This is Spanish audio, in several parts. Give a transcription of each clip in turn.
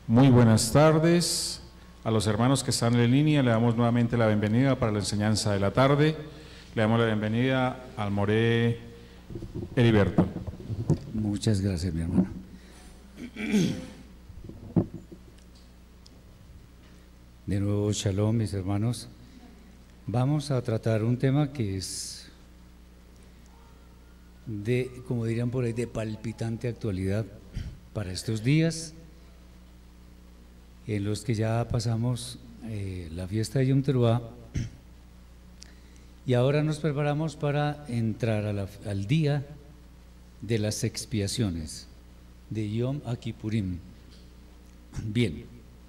Muy buenas tardes a los hermanos que están en línea. Le damos nuevamente la bienvenida para la enseñanza de la tarde. Le damos la bienvenida al Moré Heriberto. Muchas gracias, mi hermano. De nuevo, shalom, mis hermanos. Vamos a tratar un tema que es de, como dirían por ahí, de palpitante actualidad para estos días en los que ya pasamos la fiesta de Yom Teruah y ahora nos preparamos para entrar al día de las expiaciones de Yom Kippurim. Bien,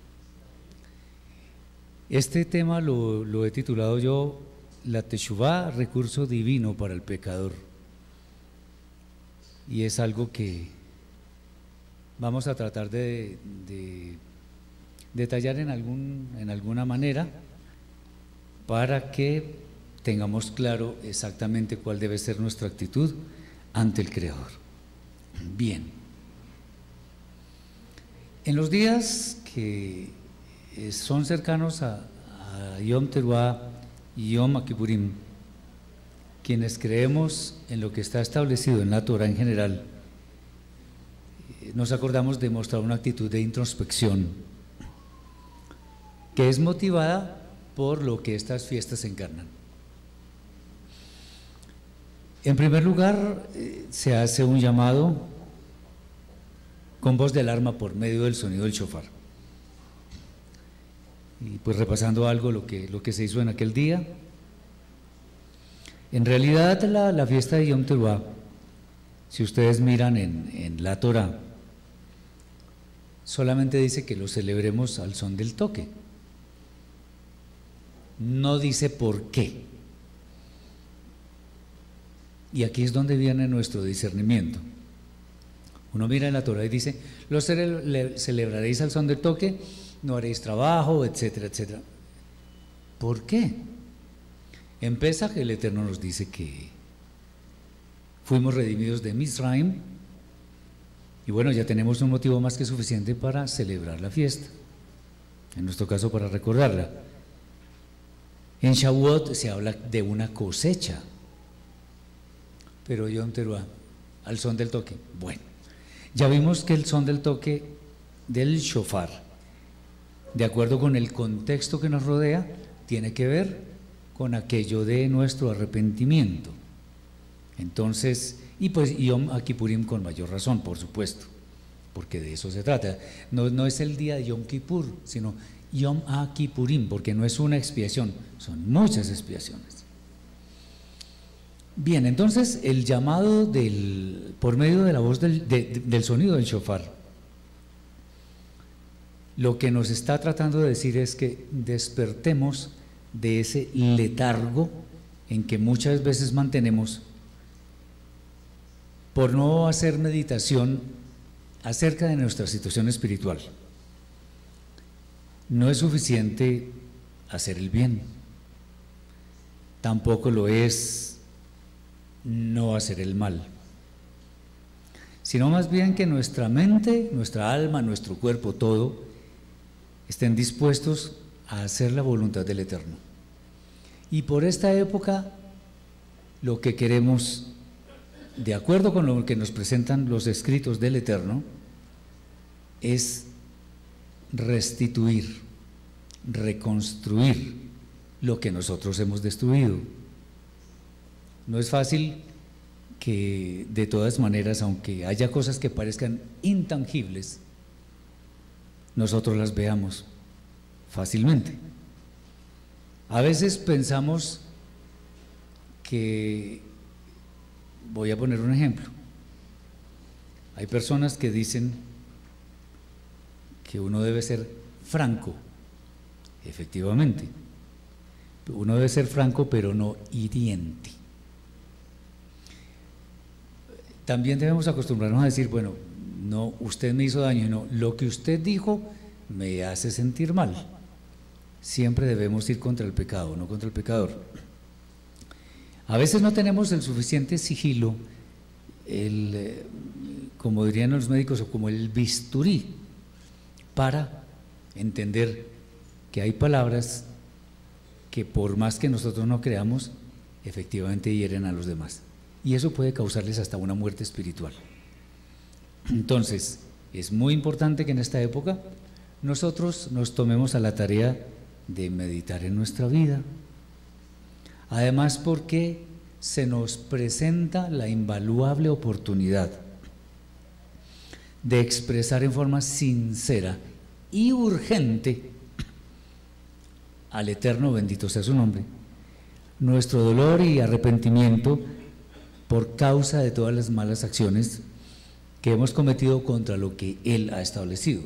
este tema lo he titulado yo La Teshuvá, recurso divino para el pecador, y es algo que vamos a tratar de detallar en alguna manera para que tengamos claro exactamente cuál debe ser nuestra actitud ante el Creador. Bien, en los días que son cercanos a Yom Teruah y Yom Kippurim, quienes creemos en lo que está establecido en la Torah en general, nos acordamos de mostrar una actitud de introspección que es motivada por lo que estas fiestas encarnan. En primer lugar, se hace un llamado con voz de alarma por medio del sonido del shofar. Y pues repasando algo lo que se hizo en aquel día, en realidad la fiesta de Yom Teruah, si ustedes miran en la Torah, solamente dice que lo celebremos al son del toque, no dice por qué. Y aquí es donde viene nuestro discernimiento. Uno mira en la Torah y dice, lo celebraréis al son del toque, no haréis trabajo, etcétera, etcétera. ¿Por qué? En Pesaj el Eterno nos dice que fuimos redimidos de Misraim y bueno, ya tenemos un motivo más que suficiente para celebrar la fiesta, en nuestro caso para recordarla. En Shavuot se habla de una cosecha, pero Yom Teruah, al son del toque. Bueno, ya vimos que el son del toque del shofar, de acuerdo con el contexto que nos rodea, tiene que ver con aquello de nuestro arrepentimiento. Entonces, y pues Yom Kippurim con mayor razón, por supuesto, porque de eso se trata. No es el día de Yom Kippur, sino Yom Kippurim, porque no es una expiación, son muchas expiaciones. Bien, entonces el llamado por medio de la voz del sonido del shofar, lo que nos está tratando de decir es que despertemos de ese letargo en que muchas veces mantenemos por no hacer meditación acerca de nuestra situación espiritual. No es suficiente hacer el bien, tampoco lo es no hacer el mal, sino más bien que nuestra mente, nuestra alma, nuestro cuerpo, todo, estén dispuestos a hacer la voluntad del Eterno. Y por esta época, lo que queremos, de acuerdo con lo que nos presentan los escritos del Eterno, es restituir, reconstruir lo que nosotros hemos destruido. No es fácil que de todas maneras, aunque haya cosas que parezcan intangibles, nosotros las veamos fácilmente. A veces pensamos que, voy a poner un ejemplo, hay personas que dicen que uno debe ser franco. Efectivamente, uno debe ser franco, pero no hiriente. También debemos acostumbrarnos a decir, bueno, no, usted me hizo daño, no, lo que usted dijo me hace sentir mal. Siempre debemos ir contra el pecado, no contra el pecador. A veces no tenemos el suficiente sigilo, como dirían los médicos, o como el bisturí, para entender que hay palabras que por más que nosotros no creamos, efectivamente hieren a los demás. Y eso puede causarles hasta una muerte espiritual. Entonces, es muy importante que en esta época nosotros nos tomemos a la tarea de meditar en nuestra vida. Además, porque se nos presenta la invaluable oportunidad de expresar en forma sincera y urgente al Eterno, bendito sea su nombre, nuestro dolor y arrepentimiento por causa de todas las malas acciones que hemos cometido contra lo que Él ha establecido.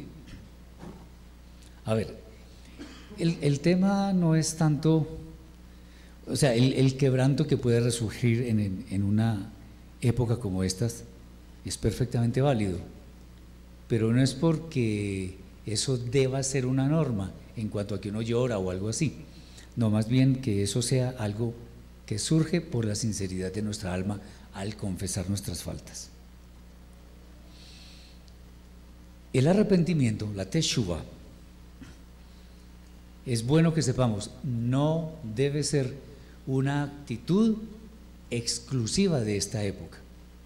A ver, el tema no es tanto, o sea, el quebranto que puede resurgir en una época como estas es perfectamente válido, pero no es porque eso deba ser una norma en cuanto a que uno llora o algo así, no, más bien que eso sea algo que surge por la sinceridad de nuestra alma al confesar nuestras faltas. El arrepentimiento, la teshuvah, es bueno que sepamos, no debe ser una actitud exclusiva de esta época,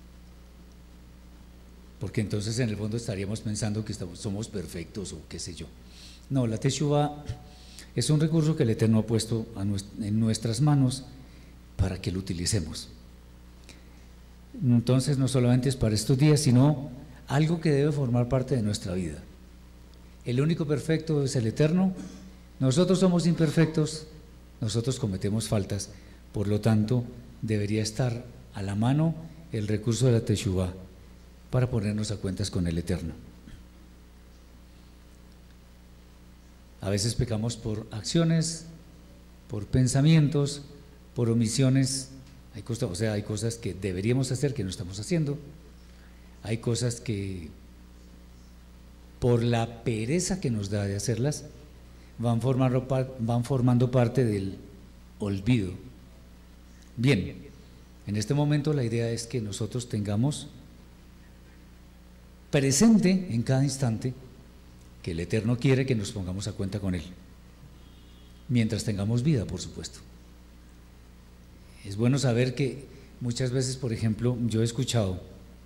porque entonces en el fondo estaríamos pensando que somos perfectos o qué sé yo. No, la teshuvah es un recurso que el Eterno ha puesto en nuestras manos para que lo utilicemos. Entonces no solamente es para estos días, sino algo que debe formar parte de nuestra vida. El único perfecto es el Eterno. Nosotros somos imperfectos, nosotros cometemos faltas, por lo tanto debería estar a la mano el recurso de la teshuvah para ponernos a cuentas con el Eterno. A veces pecamos por acciones, por pensamientos, por omisiones. Hay cosas que deberíamos hacer que no estamos haciendo. Hay cosas que por la pereza que nos da de hacerlas van formando parte del olvido. Bien, en este momento la idea es que nosotros tengamos presente en cada instante que el Eterno quiere que nos pongamos a cuenta con Él, mientras tengamos vida, por supuesto. Es bueno saber que muchas veces, por ejemplo, yo he escuchado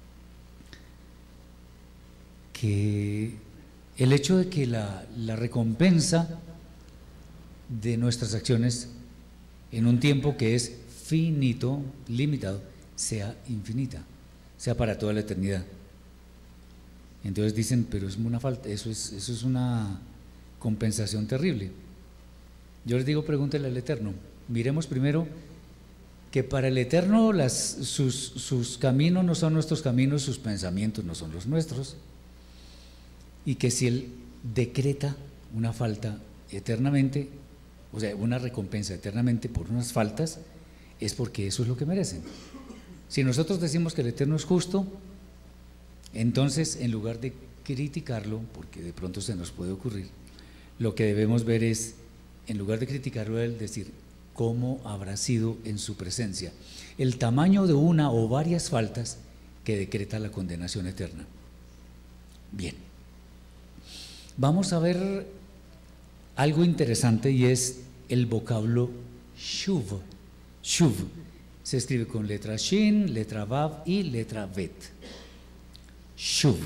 que el hecho de que la recompensa de nuestras acciones en un tiempo que es finito, limitado, sea infinita, sea para toda la eternidad. Entonces dicen, pero es una falta, eso es una compensación terrible. Yo les digo, pregúntenle al Eterno. Miremos primero que para el Eterno sus caminos no son nuestros caminos, sus pensamientos no son los nuestros, y que si Él decreta una falta eternamente, o sea, una recompensa eternamente por unas faltas, es porque eso es lo que merecen. Si nosotros decimos que el Eterno es justo, entonces en lugar de criticarlo, porque de pronto se nos puede ocurrir, lo que debemos ver es, en lugar de criticarlo a Él, decir cómo habrá sido en su presencia el tamaño de una o varias faltas que decreta la condenación eterna. Bien, vamos a ver algo interesante, y es el vocablo shuv. Shuv se escribe con letra shin, letra vav y letra vet. Shuv.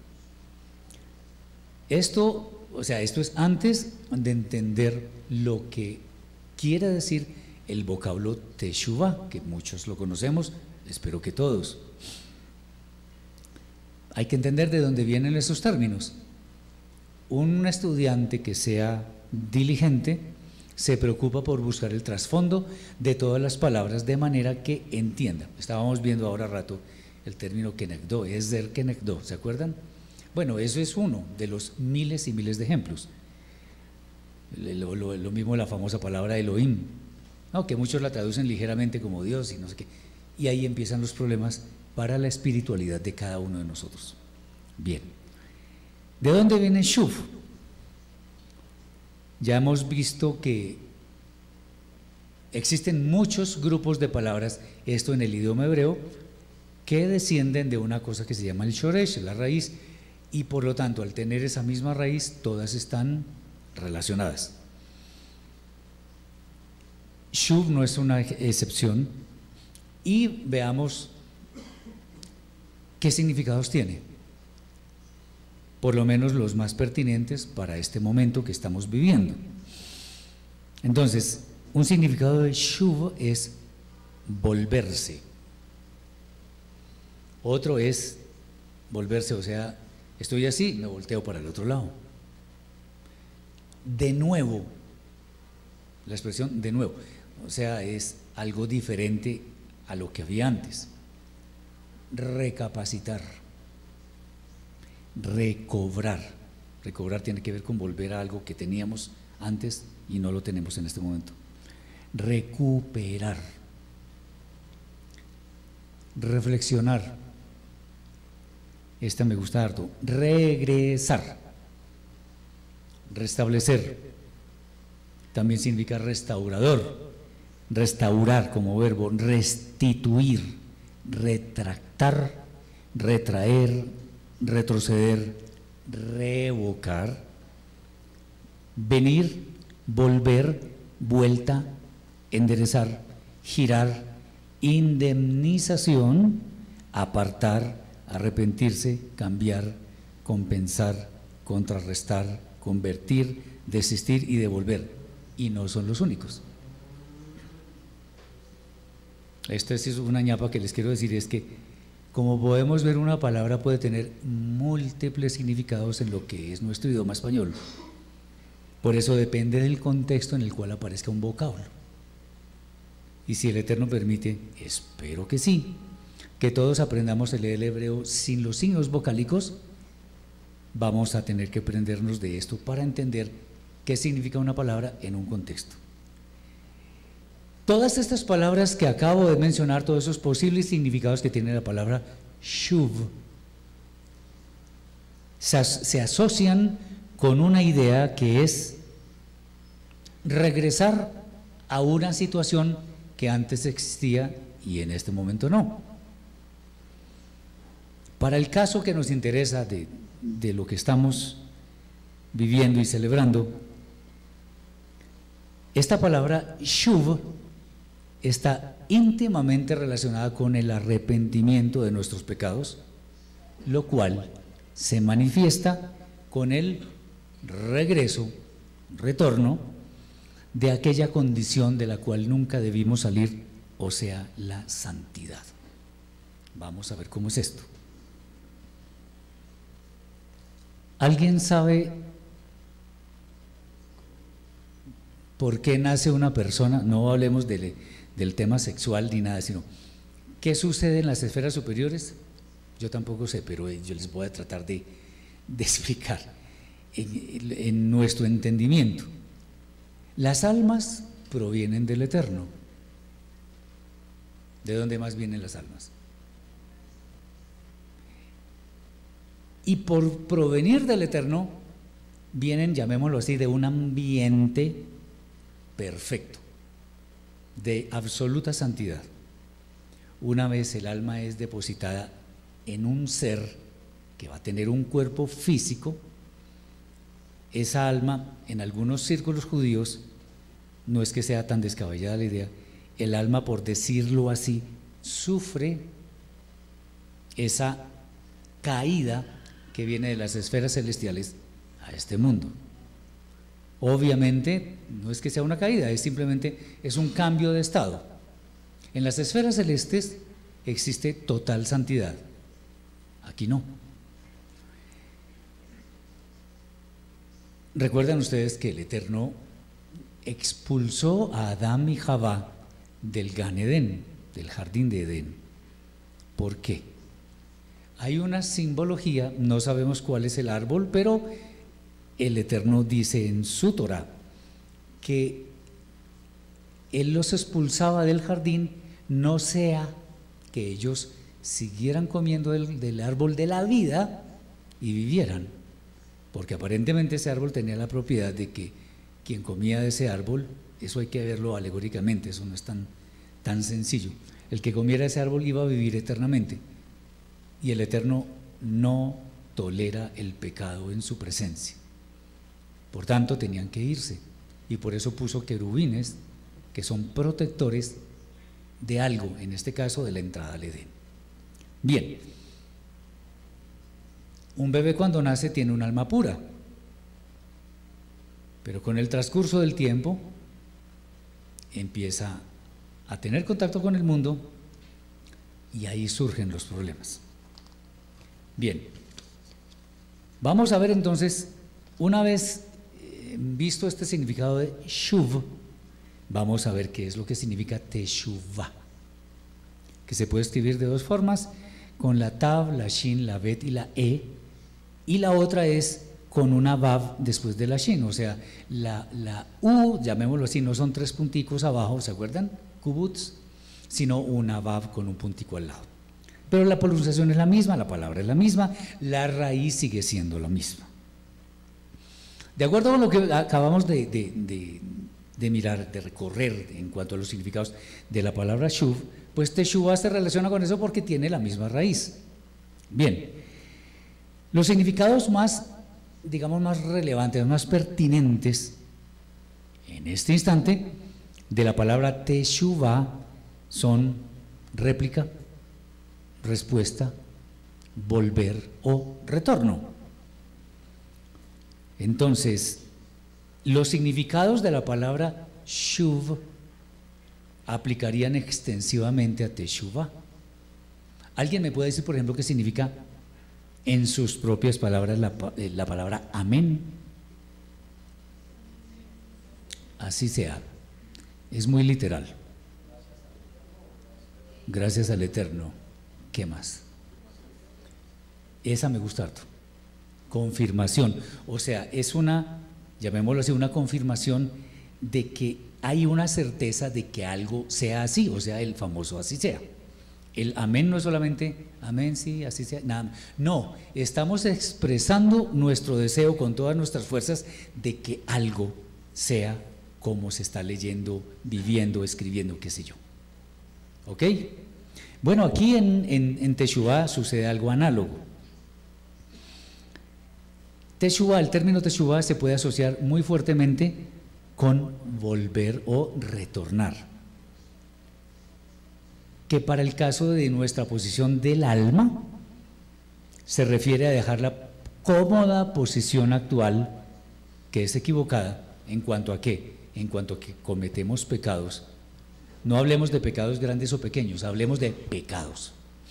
Esto es antes de entender lo que quiere decir el vocablo teshuvah, que muchos lo conocemos, espero que todos. Hay que entender de dónde vienen esos términos. Un estudiante que sea diligente se preocupa por buscar el trasfondo de todas las palabras de manera que entienda. Estábamos viendo ahora rato el término kenegdo, esder kenegdo, ¿se acuerdan? Bueno, eso es uno de los miles y miles de ejemplos. Lo mismo la famosa palabra Elohim, ¿no? Que muchos la traducen ligeramente como Dios y no sé qué. Y ahí empiezan los problemas para la espiritualidad de cada uno de nosotros. Bien, ¿de dónde viene shuv? Ya hemos visto que existen muchos grupos de palabras, esto en el idioma hebreo, que descienden de una cosa que se llama el shoresh, la raíz, y por lo tanto al tener esa misma raíz todas están relacionadas. Shuv no es una excepción y veamos qué significados tiene, por lo menos los más pertinentes para este momento que estamos viviendo. Entonces, un significado de Shuv es volverse. Otro es volverse, o sea, estoy así, me volteo para el otro lado. De nuevo, la expresión de nuevo, o sea, es algo diferente a lo que había antes. Recapacitar, recobrar. Recobrar tiene que ver con volver a algo que teníamos antes y no lo tenemos en este momento. Recuperar, reflexionar. Esta me gusta harto. Regresar, restablecer. También significa restaurador. Restaurar como verbo, restituir, retractar, retraer, retroceder, revocar, venir, volver, vuelta, enderezar, girar, indemnización, apartar, arrepentirse, cambiar, compensar, contrarrestar, convertir, desistir y devolver. Y no son los únicos. Esta es una ñapa que les quiero decir, es que como podemos ver, una palabra puede tener múltiples significados en lo que es nuestro idioma español. Por eso depende del contexto en el cual aparezca un vocablo. Y si el Eterno permite, espero que sí, que todos aprendamos a leer el hebreo sin los signos vocálicos, vamos a tener que aprendernos de esto para entender qué significa una palabra en un contexto. Todas estas palabras que acabo de mencionar, todos esos posibles significados que tiene la palabra Shuv, se asocian con una idea que es regresar a una situación que antes existía y en este momento no. Para el caso que nos interesa de lo que estamos viviendo y celebrando, esta palabra Shuv está íntimamente relacionada con el arrepentimiento de nuestros pecados, lo cual se manifiesta con el regreso, retorno de aquella condición de la cual nunca debimos salir, o sea, la santidad. Vamos a ver cómo es esto. ¿Alguien sabe por qué nace una persona? No hablemos del tema sexual ni nada, sino ¿qué sucede en las esferas superiores? Yo tampoco sé, pero yo les voy a tratar de explicar en nuestro entendimiento. Las almas provienen del Eterno. ¿De dónde más vienen las almas? Y por provenir del Eterno vienen, llamémoslo así, de un ambiente perfecto, de absoluta santidad. Una vez el alma es depositada en un ser que va a tener un cuerpo físico, esa alma, en algunos círculos judíos, no es que sea tan descabellada la idea, el alma, por decirlo así, sufre esa caída que viene de las esferas celestiales a este mundo. Obviamente no es que sea una caída, es simplemente un cambio de estado. En las esferas celestes existe total santidad, aquí no. Recuerdan ustedes que el Eterno expulsó a Adán y Javá del Gan Edén, del jardín de Edén. ¿Por qué? Hay una simbología, no sabemos cuál es el árbol, pero el Eterno dice en su Torah que Él los expulsaba del jardín, no sea que ellos siguieran comiendo del árbol de la vida y vivieran, porque aparentemente ese árbol tenía la propiedad de que quien comía de ese árbol, eso hay que verlo alegóricamente, eso no es tan sencillo, el que comiera ese árbol iba a vivir eternamente, y el Eterno no tolera el pecado en su presencia. Por tanto, tenían que irse, y por eso puso querubines, que son protectores de algo, en este caso de la entrada al Edén. Bien, un bebé cuando nace tiene un alma pura, pero con el transcurso del tiempo empieza a tener contacto con el mundo y ahí surgen los problemas. Bien, vamos a ver entonces, una vez visto este significado de shuv, vamos a ver qué es lo que significa teshuvah, que se puede escribir de dos formas, con la tav, la shin, la bet y la e, y la otra es con una vav después de la shin, o sea, la u, llamémoslo así, no son tres punticos abajo, ¿se acuerdan? Kubuts, sino una vav con un puntico al lado. Pero la pronunciación es la misma, la palabra es la misma, la raíz sigue siendo la misma. De acuerdo con lo que acabamos de mirar, de recorrer en cuanto a los significados de la palabra shuv, pues teshuvah se relaciona con eso porque tiene la misma raíz. Bien, los significados más, digamos, más relevantes, más pertinentes en este instante de la palabra teshuvah son réplica, respuesta, volver o retorno. Entonces, los significados de la palabra shuv aplicarían extensivamente a teshuvah. ¿Alguien me puede decir, por ejemplo, qué significa en sus propias palabras la palabra amén? Así sea, es muy literal. Gracias al Eterno. ¿Qué más? Esa me gusta harto. Confirmación, o sea, es una, llamémoslo así, una confirmación de que hay una certeza de que algo sea así, o sea, el famoso así sea. El amén no es solamente amén, sí, así sea, nada. No, estamos expresando nuestro deseo con todas nuestras fuerzas de que algo sea como se está leyendo, viviendo, escribiendo, qué sé yo. ¿Ok? Bueno, aquí en Teshuvah sucede algo análogo. Teshuvah, el término Teshuvah se puede asociar muy fuertemente con volver o retornar, que para el caso de nuestra posición del alma se refiere a dejar la cómoda posición actual, que es equivocada. ¿En cuanto a qué? En cuanto a que cometemos pecados. No hablemos de pecados grandes o pequeños, hablemos de pecados.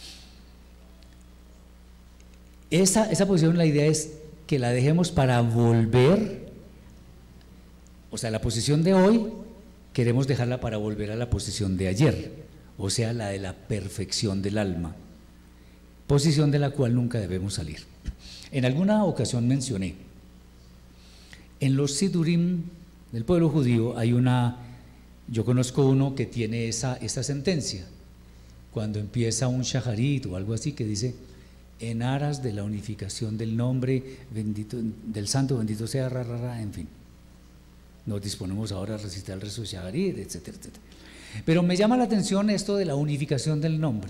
Esa posición, la idea es que la dejemos para volver, o sea, la posición de hoy queremos dejarla para volver a la posición de ayer, o sea, la de la perfección del alma, posición de la cual nunca debemos salir. En alguna ocasión mencioné, en los Sidurim del pueblo judío hay yo conozco uno que tiene esa sentencia, cuando empieza un shaharit o algo así que dice: en aras de la unificación del nombre bendito del santo, bendito sea, en fin. Nos disponemos ahora a recitar el rezo de shaharit, etcétera, etcétera. Pero me llama la atención esto de la unificación del nombre.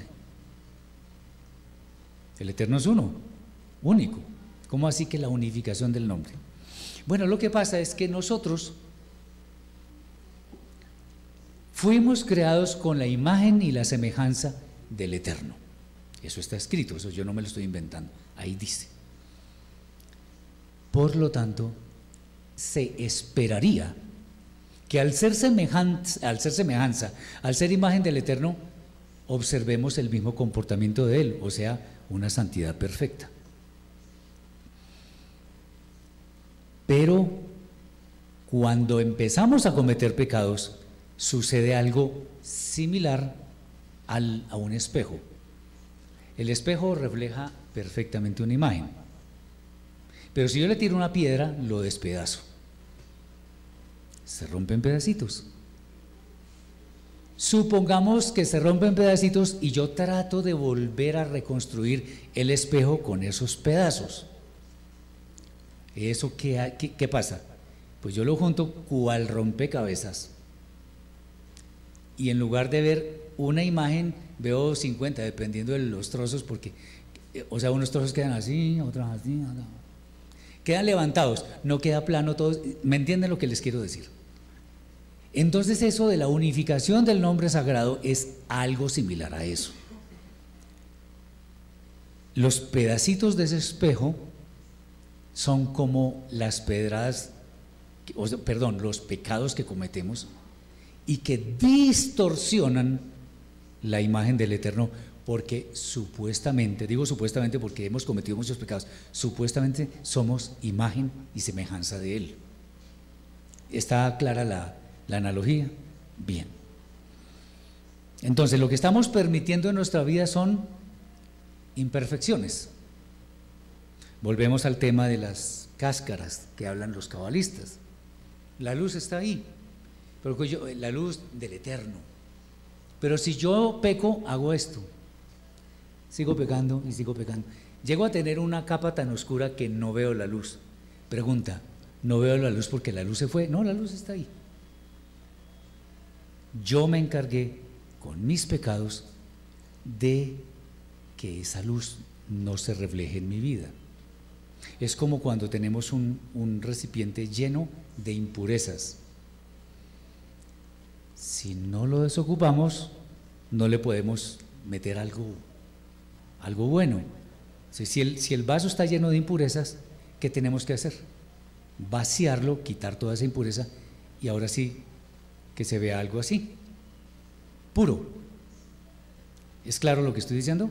El Eterno es uno, único. ¿Cómo así que la unificación del nombre? Bueno, lo que pasa es que nosotros fuimos creados con la imagen y la semejanza del Eterno. Eso está escrito, eso yo no me lo estoy inventando, ahí dice. Por lo tanto, se esperaría que al ser semejanza, al ser imagen del Eterno, observemos el mismo comportamiento de Él, o sea, una santidad perfecta. Pero cuando empezamos a cometer pecados, sucede algo similar a un espejo. El espejo refleja perfectamente una imagen, pero si yo le tiro una piedra, lo despedazo, se rompe en pedacitos. Supongamos que se rompe en pedacitos y yo trato de volver a reconstruir el espejo con esos pedazos. ¿Eso qué pasa? Pues yo lo junto cual rompecabezas, y en lugar de ver una imagen, veo 50, dependiendo de los trozos, porque O sea, unos trozos quedan así, otros así, quedan levantados, no queda plano todos. ¿Me entienden lo que les quiero decir? Entonces eso de la unificación del nombre sagrado es algo similar a eso. Los pedacitos de ese espejo son como las pedradas, perdón, los pecados que cometemos y que distorsionan la imagen del Eterno, porque supuestamente, digo supuestamente porque hemos cometido muchos pecados, supuestamente somos imagen y semejanza de Él. ¿Está clara la analogía? Bien. Entonces, lo que estamos permitiendo en nuestra vida son imperfecciones. Volvemos al tema de las cáscaras que hablan los cabalistas. La luz está ahí, pero la luz del Eterno. Pero si yo peco, hago esto. Sigo pecando y sigo pecando. Llego a tener una capa tan oscura que no veo la luz. Pregunta, ¿no veo la luz porque la luz se fue? No, la luz está ahí. Yo me encargué con mis pecados de que esa luz no se refleje en mi vida. Es como cuando tenemos un recipiente lleno de impurezas. Si no lo desocupamos, no le podemos meter algo bueno. Si el vaso está lleno de impurezas, ¿qué tenemos que hacer? Vaciarlo, quitar toda esa impureza y ahora sí que se vea algo así, puro. ¿Es claro lo que estoy diciendo?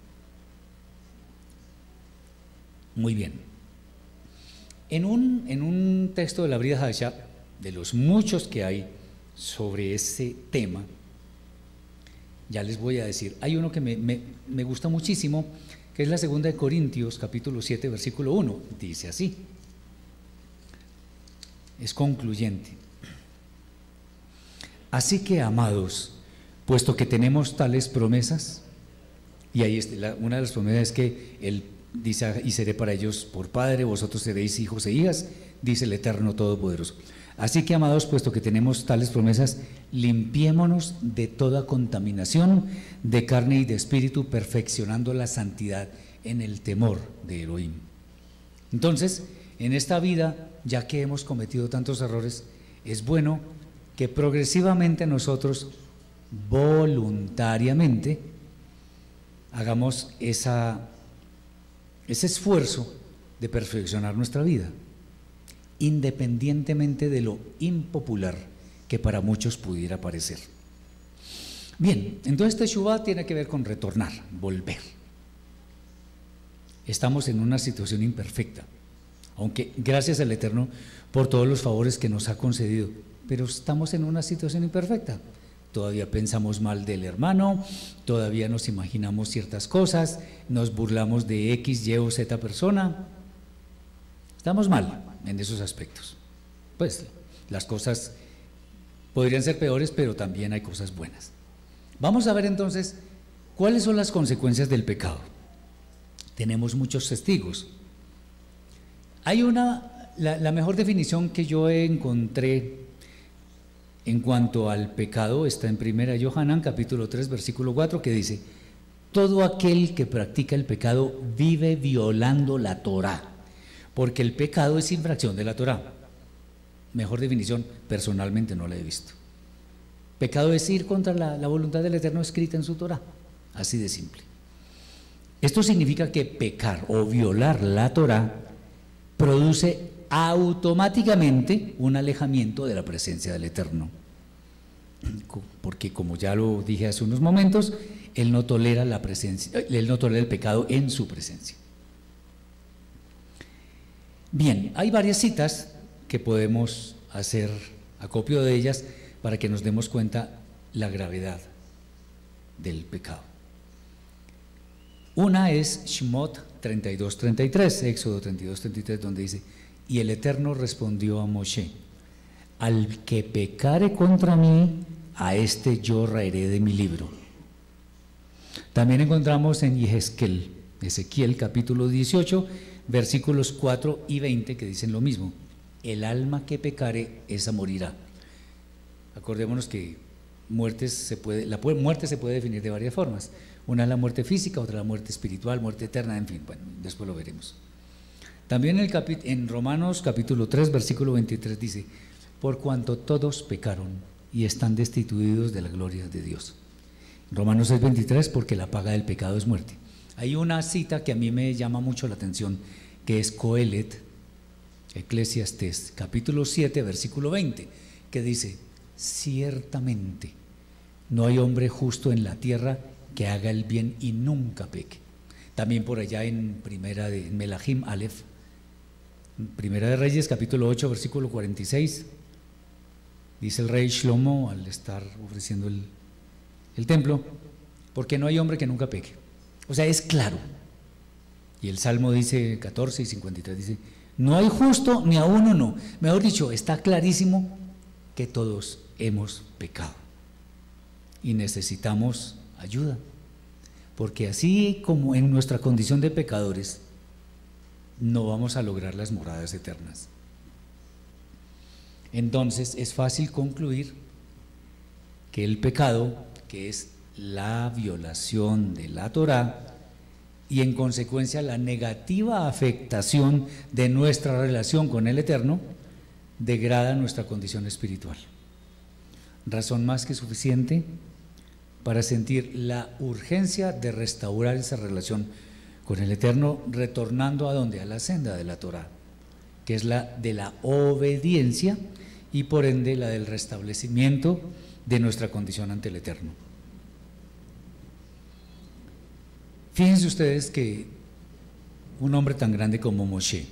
Muy bien. En un texto de la Brit Hadashah, de los muchos que hay sobre ese tema, ya les voy a decir, hay uno que me gusta muchísimo, que es la 2 de Corintios, capítulo 7, versículo 1, dice así, es concluyente. Así que, amados, puesto que tenemos tales promesas, y ahí una de las promesas es que Él dice, y seré para ellos por padre, vosotros seréis hijos e hijas, dice el Eterno Todopoderoso. Así que, amados, puesto que tenemos tales promesas, limpiémonos de toda contaminación de carne y de espíritu, perfeccionando la santidad en el temor de Elohim. Entonces, en esta vida, ya que hemos cometido tantos errores, es bueno que progresivamente nosotros, voluntariamente, hagamos ese esfuerzo de perfeccionar nuestra vida, independientemente de lo impopular que para muchos pudiera parecer. Bien, entonces Teshuvá tiene que ver con retornar, volver. Estamos en una situación imperfecta, aunque gracias al Eterno por todos los favores que nos ha concedido, pero estamos en una situación imperfecta. Todavía pensamos mal del hermano, todavía nos imaginamos ciertas cosas, nos burlamos de X, Y o Z persona. Estamos mal en esos aspectos. Pues las cosas podrían ser peores, pero también hay cosas buenas. Vamos a ver entonces cuáles son las consecuencias del pecado. Tenemos muchos testigos. Hay la mejor definición que yo encontré en cuanto al pecado está en 1 Yohanan capítulo 3 versículo 4, que dice: todo aquel que practica el pecado vive violando la Torá, porque el pecado es infracción de la Torá. Mejor definición, personalmente no la he visto. Pecado es ir contra la voluntad del Eterno escrita en su Torá, así de simple. Esto significa que pecar o violar la Torá produce automáticamente un alejamiento de la presencia del Eterno, porque, como ya lo dije hace unos momentos, Él no tolera el pecado en su presencia. Bien, hay varias citas que podemos hacer acopio de ellas para que nos demos cuenta la gravedad del pecado. Una es Shemot 32:33, Éxodo 32:33, donde dice: y el Eterno respondió a Moshe: al que pecare contra mí, a este yo raeré de mi libro. También encontramos en Ezequiel capítulo 18, versículos 4 y 20, que dicen lo mismo: el alma que pecare, esa morirá. Acordémonos que muerte se puede definir de varias formas. Una es la muerte física, otra la muerte espiritual, muerte eterna, en fin, bueno, después lo veremos. También en Romanos capítulo 3, versículo 23 dice: por cuanto todos pecaron y están destituidos de la gloria de Dios. Romanos 6, 23, porque la paga del pecado es muerte. Hay una cita que a mí me llama mucho la atención, que es Coelet, Eclesiastés, capítulo 7, versículo 20, que dice: ciertamente no hay hombre justo en la tierra que haga el bien y nunca peque. También por allá en Melahim Aleph, Primera de Reyes, capítulo 8, versículo 46, dice el rey Shlomo al estar ofreciendo el templo: porque no hay hombre que nunca peque. O sea, es claro. Y el Salmo dice 14 y 53, dice: no hay justo ni a uno, no. Mejor dicho, está clarísimo que todos hemos pecado y necesitamos ayuda, porque así como en nuestra condición de pecadores no vamos a lograr las moradas eternas. Entonces es fácil concluir que el pecado, que es la violación de la Torá y en consecuencia la negativa afectación de nuestra relación con el Eterno, degrada nuestra condición espiritual. Razón más que suficiente para sentir la urgencia de restaurar esa relación con el Eterno, retornando ¿a dónde? A la senda de la Torá, que es la de la obediencia y por ende la del restablecimiento de nuestra condición ante el Eterno. Fíjense ustedes que un hombre tan grande como Moshe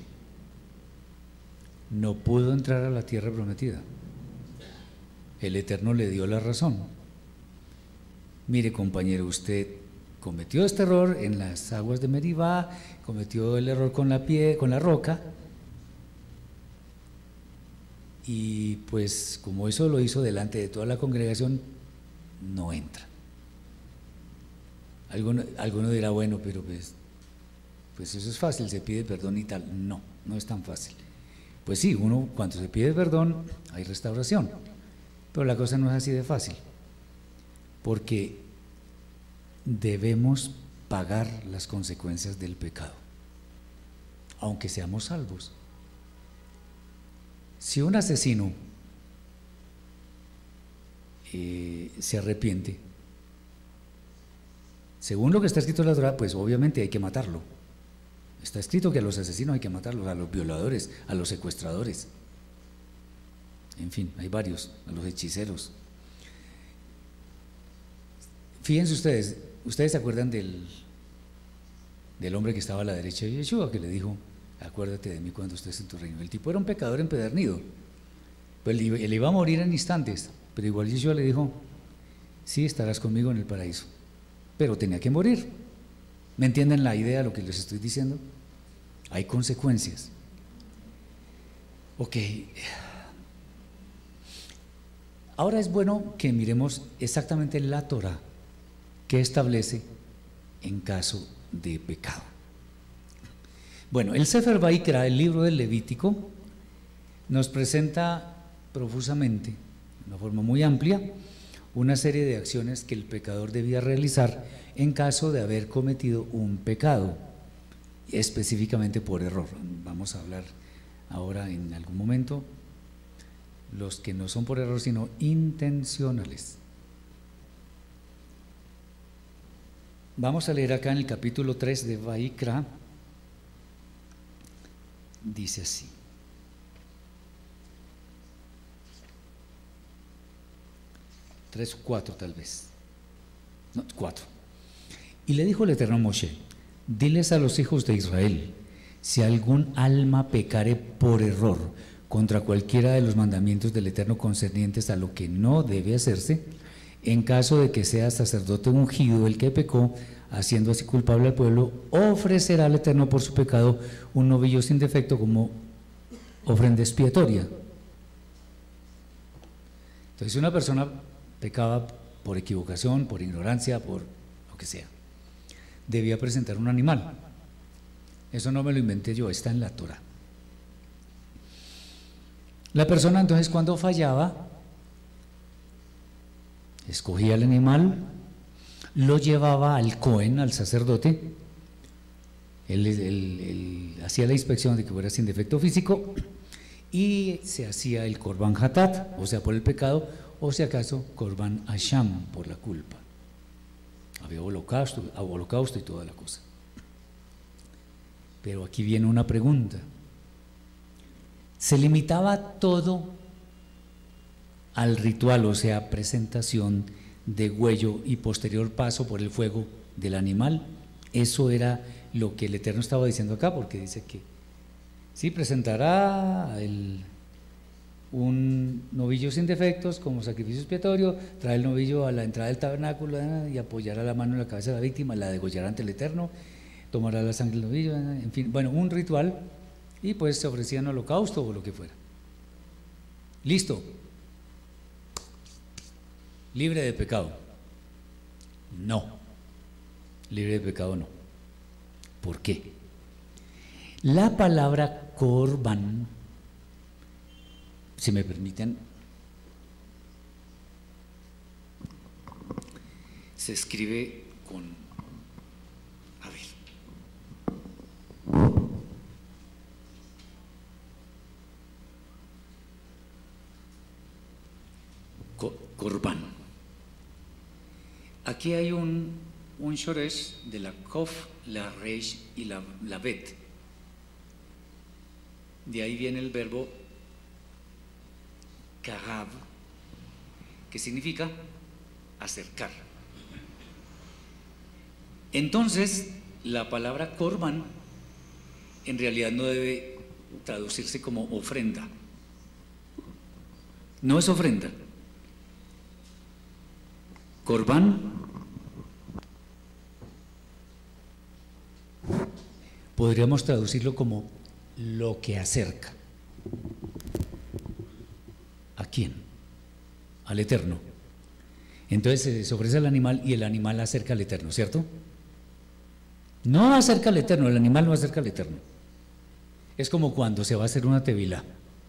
no pudo entrar a la tierra prometida. El Eterno le dio la razón. Mire, compañero, usted cometió este error en las aguas de Meribá, cometió el error con la roca, y pues como eso lo hizo delante de toda la congregación, no entra. Alguno dirá: bueno, pero pues eso es fácil, se pide perdón y tal. No, no es tan fácil. Pues sí, cuando se pide perdón hay restauración, pero la cosa no es así de fácil, porque debemos pagar las consecuencias del pecado, aunque seamos salvos. Si un asesino se arrepiente, según lo que está escrito en la Torá, pues obviamente hay que matarlo. Está escrito que a los asesinos hay que matarlos, a los violadores, a los secuestradores, en fin, hay varios, a los hechiceros. Fíjense ustedes se acuerdan del hombre que estaba a la derecha de Yeshua, que le dijo: acuérdate de mí cuando estés en tu reino. El tipo era un pecador empedernido, pues él iba a morir en instantes, pero igual Yeshua le dijo: sí, estarás conmigo en el paraíso, pero tenía que morir. ¿Me entienden la idea de lo que les estoy diciendo? Hay consecuencias. Ok, ahora es bueno que miremos exactamente la Torá que establece en caso de pecado. Bueno, el Sefer Vaikra, el libro del Levítico, nos presenta profusamente, de una forma muy amplia, una serie de acciones que el pecador debía realizar en caso de haber cometido un pecado, específicamente por error. Vamos a hablar ahora en algún momento los que no son por error sino intencionales. Vamos a leer acá en el capítulo 3 de Vaikra, dice así: 3 o 4 tal vez, no, 4. Y le dijo el Eterno a Moshe: diles a los hijos de Israel, si algún alma pecare por error contra cualquiera de los mandamientos del Eterno concernientes a lo que no debe hacerse, en caso de que sea sacerdote ungido el que pecó, haciendo así culpable al pueblo, ofrecerá al Eterno por su pecado un novillo sin defecto como ofrenda expiatoria. Entonces, si una persona pecaba por equivocación, por ignorancia, por lo que sea, debía presentar un animal. Eso no me lo inventé yo, está en la Torá. La persona entonces, cuando fallaba, escogía el animal, lo llevaba al Cohen, al sacerdote, él hacía la inspección de que fuera sin defecto físico y se hacía el Korban Hatat, o sea, por el pecado, o si acaso Korban Asham, por la culpa. Había holocausto y toda la cosa. Pero aquí viene una pregunta. ¿Se limitaba todo al ritual, o sea, presentación, degüello y posterior paso por el fuego del animal? Eso era lo que el Eterno estaba diciendo acá, porque dice que sí, presentará un novillo sin defectos como sacrificio expiatorio, trae el novillo a la entrada del tabernáculo y apoyará la mano en la cabeza de la víctima, la degollará ante el Eterno, tomará la sangre del novillo, en fin, bueno, un ritual, y pues se ofrecían holocausto o lo que fuera. Listo. ¿Libre de pecado? No. Libre de pecado no. ¿Por qué? La palabra Korban, si me permiten, se escribe con, a ver, Korban. Aquí hay un shoresh de la Kof, la Reish y la Bet. De ahí viene el verbo Karab, que significa acercar. Entonces, la palabra Korban en realidad no debe traducirse como ofrenda. No es ofrenda. Korban podríamos traducirlo como lo que acerca. ¿A quién? Al Eterno. Entonces se ofrece al animal y el animal acerca al Eterno, ¿cierto? No acerca al Eterno, el animal no acerca al Eterno. Es como cuando se va a hacer una tevilá,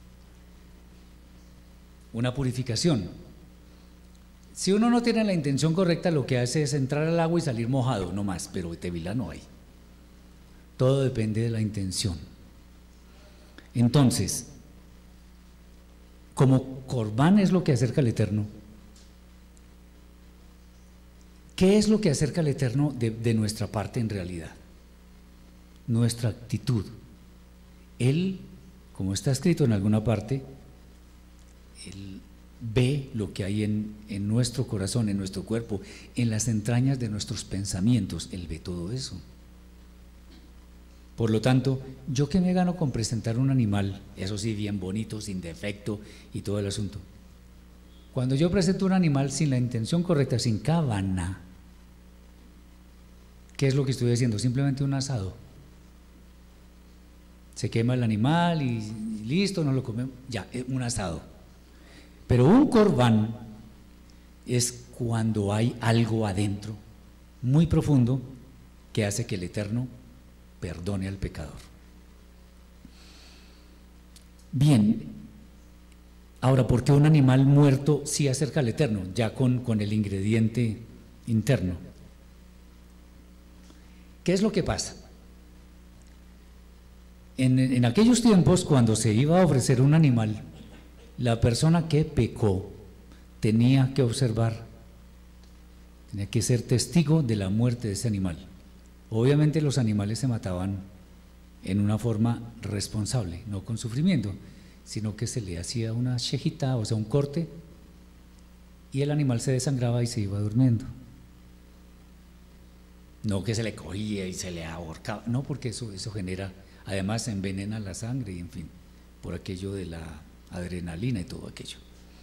una purificación. Si uno no tiene la intención correcta, lo que hace es entrar al agua y salir mojado, no más, pero tevilá no hay. Todo depende de la intención. Entonces, como Korban es lo que acerca al Eterno, ¿qué es lo que acerca al Eterno de nuestra parte en realidad? Nuestra actitud. Él, como está escrito en alguna parte, Él ve lo que hay en nuestro corazón, en nuestro cuerpo, en las entrañas de nuestros pensamientos. Él ve todo eso. Por lo tanto, ¿yo qué me gano con presentar un animal, eso sí, bien bonito, sin defecto y todo el asunto? Cuando yo presento un animal sin la intención correcta, sin kavana, ¿qué es lo que estoy haciendo? Simplemente un asado. Se quema el animal y listo, no lo comemos, ya, un asado. Pero un Korban es cuando hay algo adentro, muy profundo, que hace que el Eterno perdone al pecador. Bien, ahora, ¿por qué un animal muerto sí acerca al Eterno? Ya con el ingrediente interno. ¿Qué es lo que pasa? En aquellos tiempos, cuando se iba a ofrecer un animal, la persona que pecó tenía que observar, tenía que ser testigo de la muerte de ese animal. Obviamente los animales se mataban en una forma responsable, no con sufrimiento, sino que se le hacía una shejita, o sea, un corte, y el animal se desangraba y se iba durmiendo. No que se le cogía y se le ahorcaba, no, porque eso genera, además envenena la sangre y en fin, por aquello de la adrenalina y todo aquello.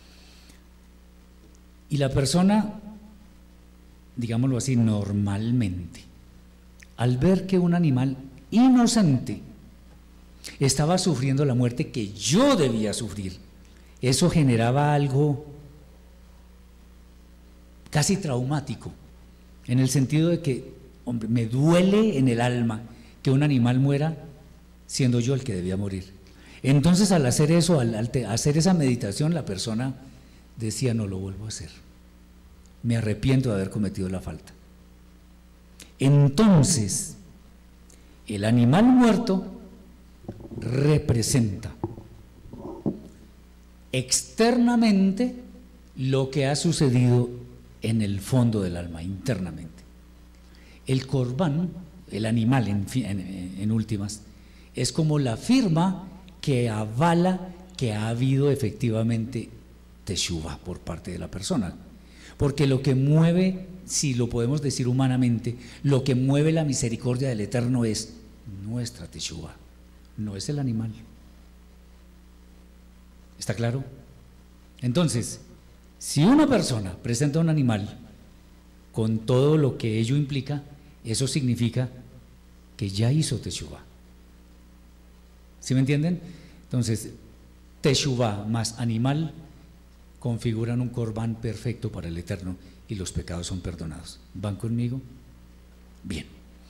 Y la persona, digámoslo así, normalmente, al ver que un animal inocente estaba sufriendo la muerte que yo debía sufrir, eso generaba algo casi traumático, en el sentido de que, hombre, me duele en el alma que un animal muera siendo yo el que debía morir. Entonces, al hacer eso, al hacer esa meditación, la persona decía: no lo vuelvo a hacer, me arrepiento de haber cometido la falta. Entonces, el animal muerto representa externamente lo que ha sucedido en el fondo del alma, internamente. El corbán, el animal en últimas, es como la firma que avala que ha habido efectivamente teshuvá por parte de la persona. Porque lo que mueve, si lo podemos decir humanamente, lo que mueve la misericordia del Eterno es nuestra teshuvá, no es el animal. ¿Está claro? Entonces, si una persona presenta un animal con todo lo que ello implica, eso significa que ya hizo teshuvá. ¿Sí me entienden? Entonces, teshuvá más animal configuran un corbán perfecto para el Eterno y los pecados son perdonados. ¿Van conmigo? Bien.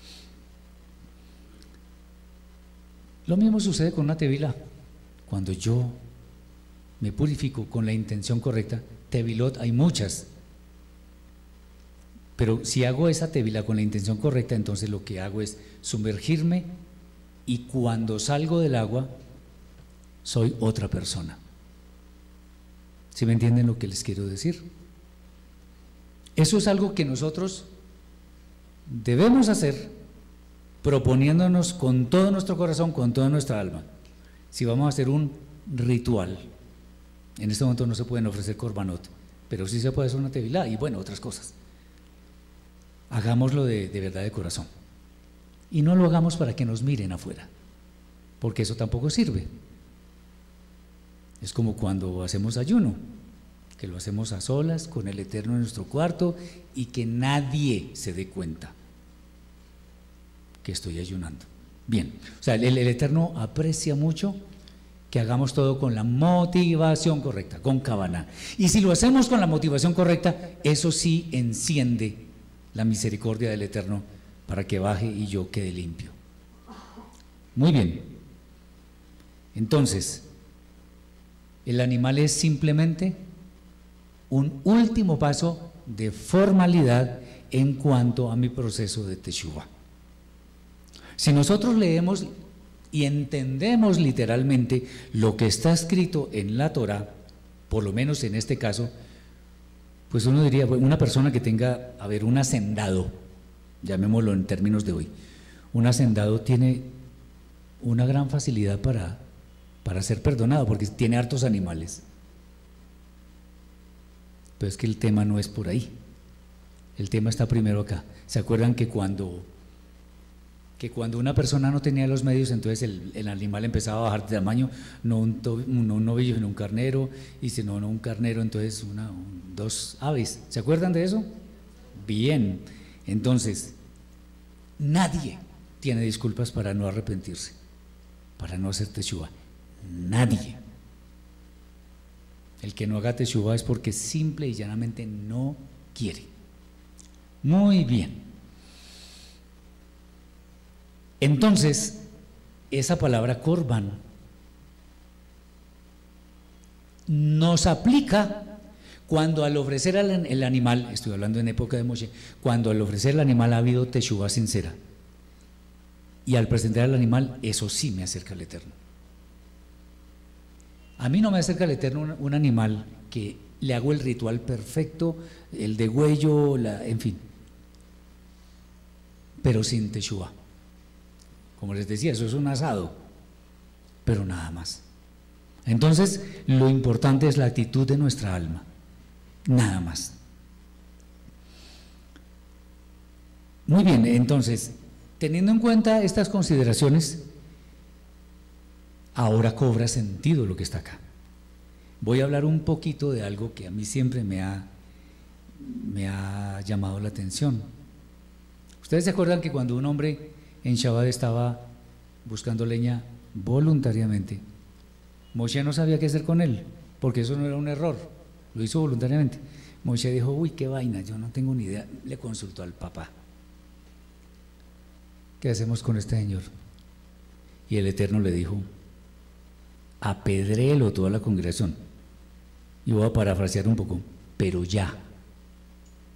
Lo mismo sucede con una tevilá. Cuando yo me purifico con la intención correcta, tevilot hay muchas, pero si hago esa tevilá con la intención correcta, entonces lo que hago es sumergirme y cuando salgo del agua soy otra persona. ¿Sí me entienden lo que les quiero decir? Eso es algo que nosotros debemos hacer proponiéndonos con todo nuestro corazón, con toda nuestra alma. Si vamos a hacer un ritual, en este momento no se pueden ofrecer korbanot, pero sí se puede hacer una tevilá y bueno, otras cosas. Hagámoslo de verdad de corazón y no lo hagamos para que nos miren afuera, porque eso tampoco sirve. Es como cuando hacemos ayuno, que lo hacemos a solas con el Eterno en nuestro cuarto y que nadie se dé cuenta que estoy ayunando. Bien, o sea, el Eterno aprecia mucho que hagamos todo con la motivación correcta, con Kavaná. Y si lo hacemos con la motivación correcta, eso sí enciende la misericordia del Eterno para que baje y yo quede limpio. Muy bien. Entonces, el animal es simplemente un último paso de formalidad en cuanto a mi proceso de teshuvá. Si nosotros leemos y entendemos literalmente lo que está escrito en la Torá, por lo menos en este caso, pues uno diría, una persona que tenga, a ver, un hacendado, llamémoslo en términos de hoy, un hacendado tiene una gran facilidad para ser perdonado, porque tiene hartos animales. Pero es que el tema no es por ahí, el tema está primero acá. ¿Se acuerdan que cuando una persona no tenía los medios, entonces el animal empezaba a bajar de tamaño, no un novillo, sino un carnero, y si no un carnero, entonces dos aves? ¿Se acuerdan de eso? Bien, entonces nadie tiene disculpas para no arrepentirse, para no hacer teshuvá. Nadie. El que no haga teshuvá es porque simple y llanamente no quiere. Muy bien. Entonces, esa palabra korban nos aplica cuando al ofrecer el animal, estoy hablando en época de Moshe, cuando al ofrecer el animal ha habido teshuvá sincera. Y al presentar el animal, eso sí me acerca al Eterno. A mí no me acerca al Eterno un animal que le hago el ritual perfecto, el degüello, en fin, pero sin teshuvá. Como les decía, eso es un asado, pero nada más. Entonces, lo importante es la actitud de nuestra alma, nada más. Muy bien, entonces, teniendo en cuenta estas consideraciones, ahora cobra sentido lo que está acá. Voy a hablar un poquito de algo que a mí siempre me ha llamado la atención. ¿Ustedes se acuerdan que cuando un hombre en Shabbat estaba buscando leña voluntariamente, Moshe no sabía qué hacer con él, porque eso no era un error, lo hizo voluntariamente? Moshe dijo, uy, qué vaina, yo no tengo ni idea. Le consultó al papá, ¿qué hacemos con este señor? Y el Eterno le dijo, apedréelo toda la congregación. Y voy a parafrasear un poco, pero ya.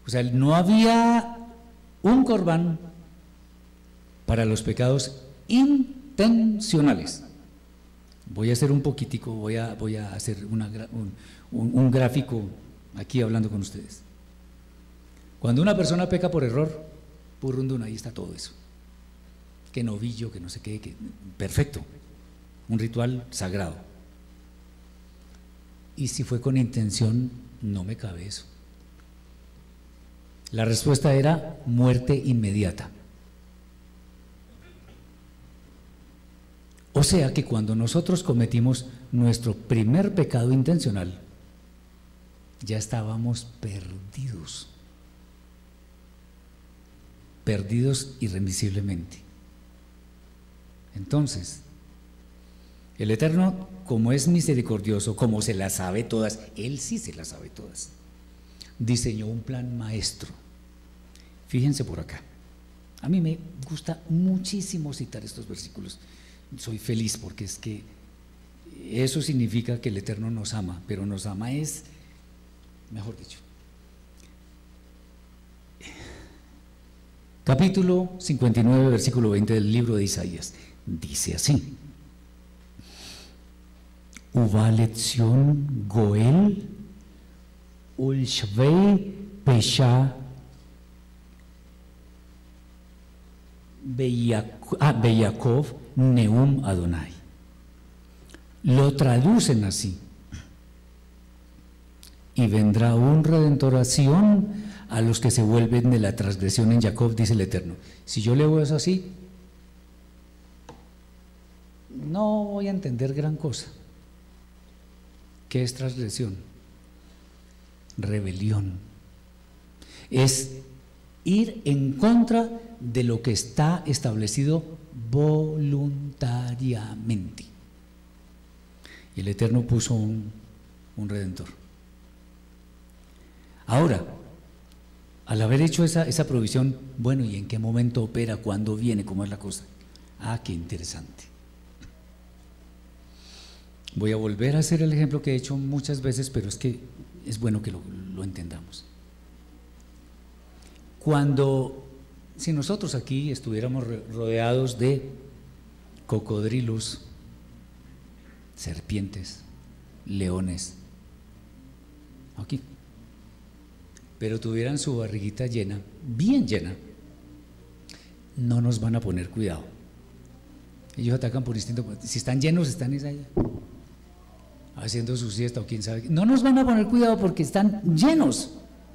O sea, no había un corbán para los pecados intencionales. Voy a hacer un poquitico, voy a hacer un gráfico aquí hablando con ustedes. Cuando una persona peca por error, purrundún, ahí está todo eso. Que novillo, que no sé qué, perfecto. Un ritual sagrado. Y si fue con intención, no me cabe eso. La respuesta era muerte inmediata. O sea que cuando nosotros cometimos nuestro primer pecado intencional, ya estábamos perdidos. Perdidos irremisiblemente. Entonces, el Eterno, como es misericordioso, como se las sabe todas, Él sí se las sabe todas, diseñó un plan maestro. Fíjense por acá. A mí me gusta muchísimo citar estos versículos. Soy feliz porque es que eso significa que el Eterno nos ama, pero nos ama es, mejor dicho. Capítulo 59, versículo 20 del libro de Isaías, dice así: Uva lección Goel Ulshvei Pesha Beyakov Neum Adonai. Lo traducen así: y vendrá un redentor a Sión a los que se vuelven de la transgresión en Jacob, dice el Eterno. Si yo leo eso así, no voy a entender gran cosa. ¿Qué es transgresión? Rebelión. Es ir en contra de lo que está establecido voluntariamente. Y el Eterno puso un redentor. Ahora, al haber hecho esa provisión, bueno, ¿y en qué momento opera? ¿Cuándo viene? ¿Cómo es la cosa? Ah, qué interesante. Voy a volver a hacer el ejemplo que he hecho muchas veces, pero es que es bueno que lo entendamos. Si nosotros aquí estuviéramos rodeados de cocodrilos, serpientes, leones, aquí, pero tuvieran su barriguita llena, bien llena, no nos van a poner cuidado. Ellos atacan por instinto. Si están llenos, están ahí haciendo su siesta o quién sabe. No nos van a poner cuidado porque están llenos.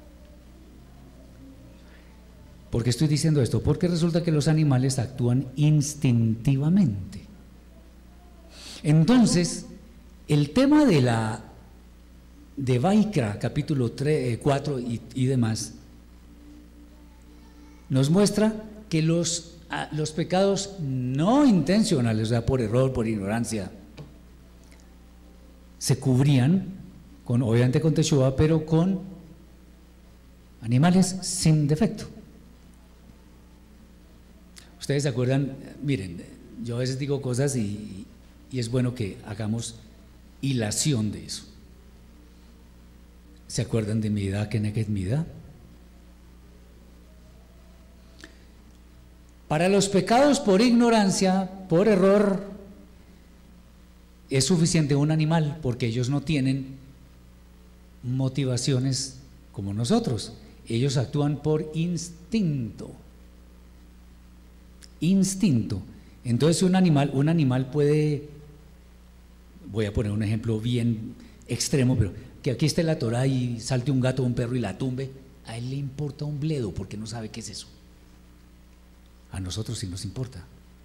¿Por qué estoy diciendo esto? Porque resulta que los animales actúan instintivamente. Entonces, el tema de Vaikra, capítulo 4 y demás, nos muestra que los pecados no intencionales, o sea, por error, por ignorancia, se cubrían obviamente con Teshuvá, pero con animales sin defecto. Ustedes se acuerdan, miren, yo a veces digo cosas y es bueno que hagamos hilación de eso. ¿Se acuerdan de Midá, Keneged Midá? Para los pecados por ignorancia, por error, es suficiente un animal, porque ellos no tienen motivaciones como nosotros. Ellos actúan por instinto. Instinto. Entonces un animal puede, voy a poner un ejemplo bien extremo, pero que aquí esté la Torá y salte un gato o un perro y la tumbe, a él le importa un bledo porque no sabe qué es eso. A nosotros sí nos importa,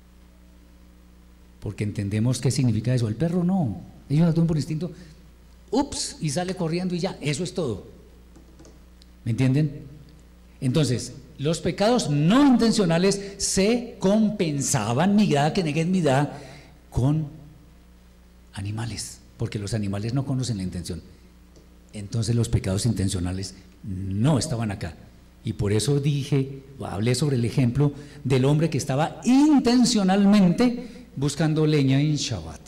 porque entendemos qué significa eso. El perro no, ellos actúan por instinto, ups, y sale corriendo y ya, eso es todo. ¿Me entienden? Entonces, los pecados no intencionales se compensaban, Midá, Keneged Midá, con animales, porque los animales no conocen la intención. Entonces los pecados intencionales no estaban acá. Y por eso hablé sobre el ejemplo del hombre que estaba intencionalmente buscando leña en Shabbat.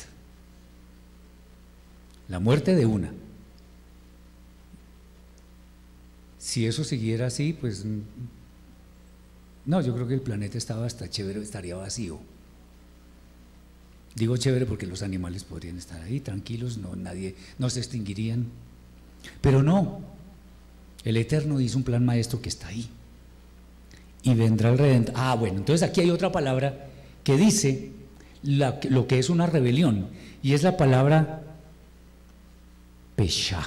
La muerte de una. si eso siguiera así, pues no, yo creo que el planeta estaba hasta chévere, estaría vacío. Digo chévere porque los animales podrían estar ahí tranquilos, no se extinguirían. Pero no, el Eterno hizo un plan maestro que está ahí. Y vendrá el Redentor. Ah, bueno, entonces aquí hay otra palabra que dice lo que es una rebelión, y es la palabra Pesha.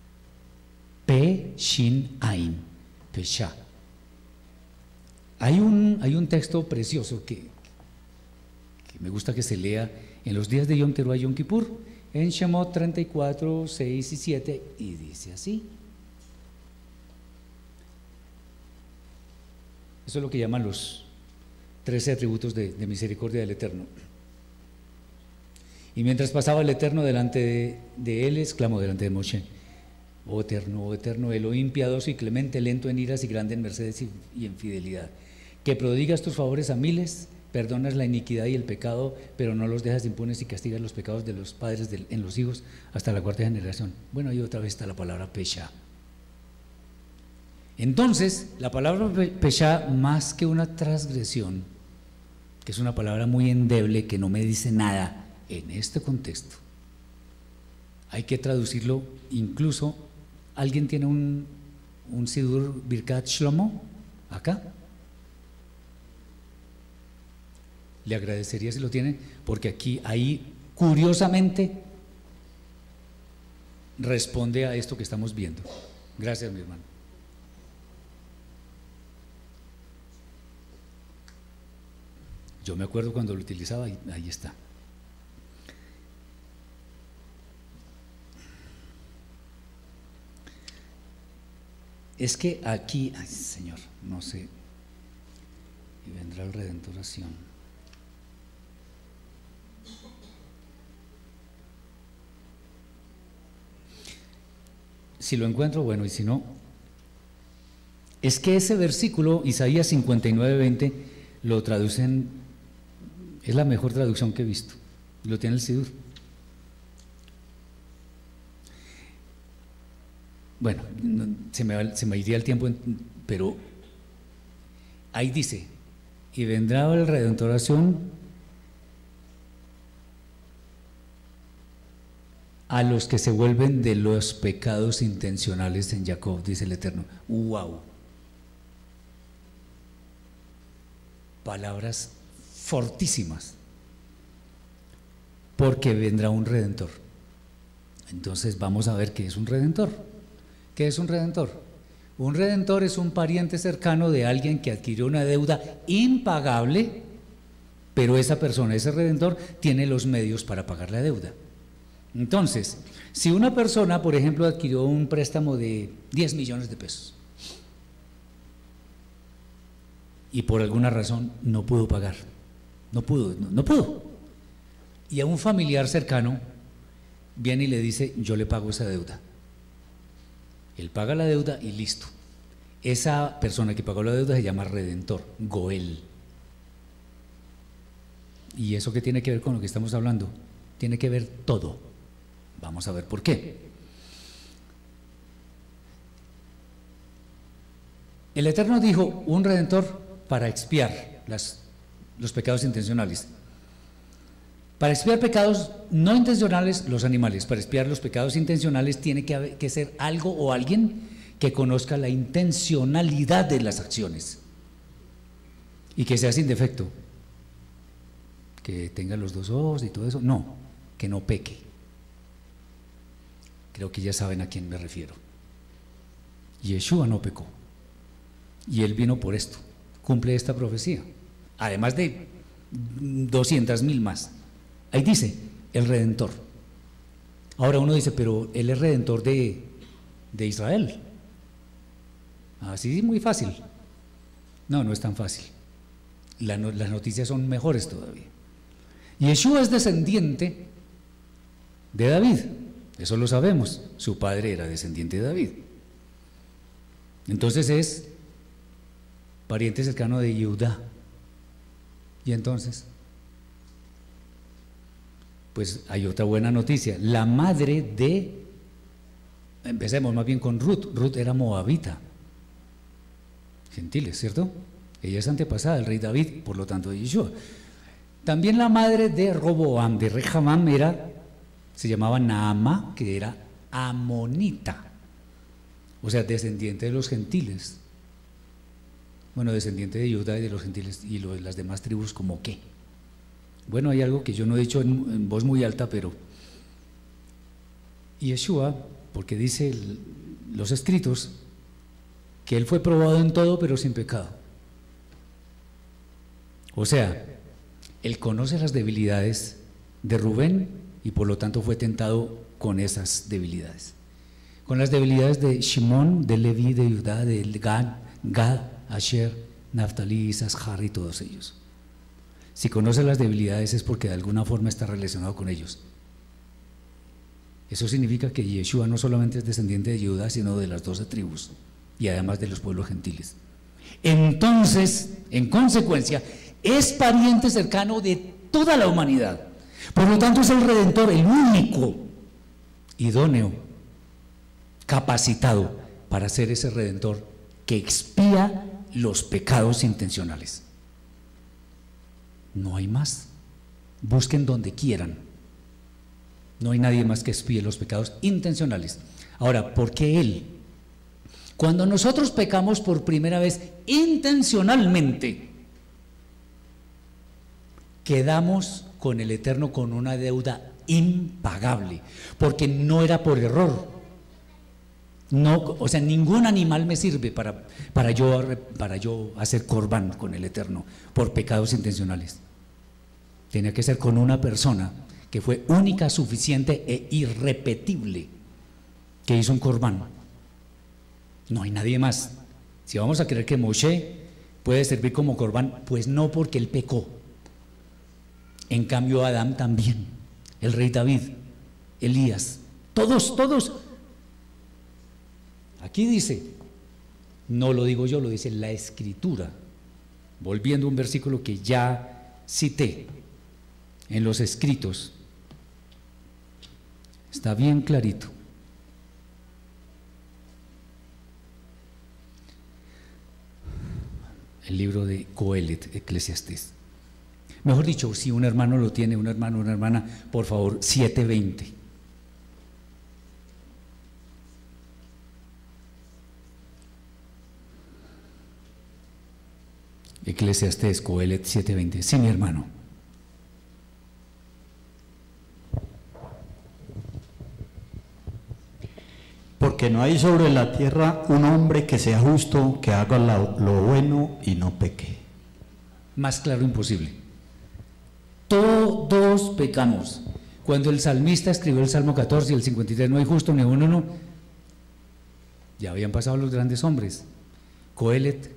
Pe-Shin-Ain, Pesha. Hay un texto precioso que me gusta que se lea en los días de Yom Teruah y Yom Kippur, en Shemot 34, 6 y 7, y dice así. Eso es lo que llaman los 13 atributos de misericordia del Eterno. Y mientras pasaba el Eterno delante de él, exclamó delante de Moshe: oh Eterno, Elohim piadoso y clemente, lento en iras y grande en mercedes y en fidelidad, que prodigas tus favores a miles, perdonas la iniquidad y el pecado, pero no los dejas impunes y castigas los pecados de los padres en los hijos hasta la cuarta generación. Bueno, ahí otra vez está la palabra Pesha. Entonces, la palabra Pesha, más que una transgresión, que es una palabra muy endeble que no me dice nada en este contexto, hay que traducirlo. Incluso, ¿alguien tiene un Sidur Birkat Shlomo acá? Le agradecería si lo tiene, porque aquí, ahí, curiosamente, responde a esto que estamos viendo. Gracias, mi hermano. Yo me acuerdo cuando lo utilizaba y ahí está. Es que aquí, ay Señor, no sé, y vendrá el Redentoración. Si lo encuentro, bueno, y si no, es que ese versículo, Isaías 59, 20, lo traducen, es la mejor traducción que he visto, lo tiene el Sidur. Bueno, se me iría el tiempo, pero ahí dice: y vendrá el Redentoración a los que se vuelven de los pecados intencionales en Jacob, dice el Eterno. ¡Wow! Palabras fortísimas, porque vendrá un Redentor. Entonces vamos a ver qué es un Redentor. ¿Qué es un Redentor? Un Redentor es un pariente cercano de alguien que adquirió una deuda impagable, pero esa persona, ese Redentor, tiene los medios para pagar la deuda. Entonces, si una persona, por ejemplo, adquirió un préstamo de 10 millones de pesos y por alguna razón no pudo pagar, no pudo, y a un familiar cercano viene y le dice: yo le pago esa deuda. Él paga la deuda y listo. Esa persona que pagó la deuda se llama Redentor, Goel. ¿Y eso qué tiene que ver con lo que estamos hablando? Tiene que ver todo. Vamos a ver por qué. El Eterno dijo: un Redentor para expiar los pecados intencionales. Para expiar pecados no intencionales, los animales. Para expiar los pecados intencionales tiene que ser algo o alguien que conozca la intencionalidad de las acciones y que sea sin defecto, que tenga los dos ojos y todo eso. No, que no peque. Creo que ya saben a quién me refiero. Yeshua no pecó y él vino por esto, cumple esta profecía, además de 200,000 más. Ahí dice: el Redentor. Ahora uno dice: pero él es Redentor de Israel. Así muy fácil. No, no es tan fácil. Las noticias son mejores todavía. Yeshua es descendiente de David, eso lo sabemos. Su padre era descendiente de David. Entonces es pariente cercano de Judá. Y entonces, pues hay otra buena noticia. La madre de, empecemos más bien con Ruth. Ruth era moabita, Gentiles, ¿cierto? Ella es antepasada del rey David, por lo tanto de Yeshua. También la madre de Roboam, de Rehabam, se llamaba Naamá, que era amonita, o sea, descendiente de los gentiles. Bueno, descendiente de Judá y de los gentiles y las demás tribus, ¿como qué? Bueno, hay algo que yo no he dicho en voz muy alta, pero Yeshua, porque dice los escritos que él fue probado en todo, pero sin pecado. O sea, él conoce las debilidades de Rubén y por lo tanto fue tentado con esas debilidades. Con las debilidades de Shimón, de Leví, de Judá, de Gad, Asher, Naftali, Isachar y todos ellos. Si conoce las debilidades es porque de alguna forma está relacionado con ellos. Eso significa que Yeshua no solamente es descendiente de Judá, sino de las 12 tribus y además de los pueblos gentiles. Entonces, en consecuencia, es pariente cercano de toda la humanidad. Por lo tanto, es el Redentor, el único, idóneo, capacitado para ser ese Redentor que expía los pecados intencionales. No hay más. Busquen donde quieran. No hay nadie más que expíe los pecados intencionales. Ahora, ¿por qué Él? Cuando nosotros pecamos por primera vez intencionalmente, quedamos con el Eterno con una deuda impagable, porque no era por error. No, o sea, ningún animal me sirve para yo hacer corbán con el Eterno por pecados intencionales. Tenía que ser con una persona que fue única, suficiente e irrepetible, que hizo un corbán. No hay nadie más. Si vamos a creer que Moshe puede servir como corbán, pues no, porque él pecó. En cambio Adán también, el rey David, Elías, todos. Aquí dice, no lo digo yo, lo dice la Escritura, volviendo a un versículo que ya cité en los escritos, está bien clarito. El libro de Coelet, Eclesiastés. Mejor dicho, si un hermano lo tiene, un hermano, una hermana, por favor, 7:20. Eclesiastés, Coelet 7:20. Sí, mi hermano. Porque no hay sobre la tierra un hombre que sea justo, que haga lo bueno y no peque. Más claro imposible. Todos pecamos. Cuando el salmista escribió el Salmo 14 y el 53, no hay justo ni uno, no. Ya habían pasado los grandes hombres. Coelet,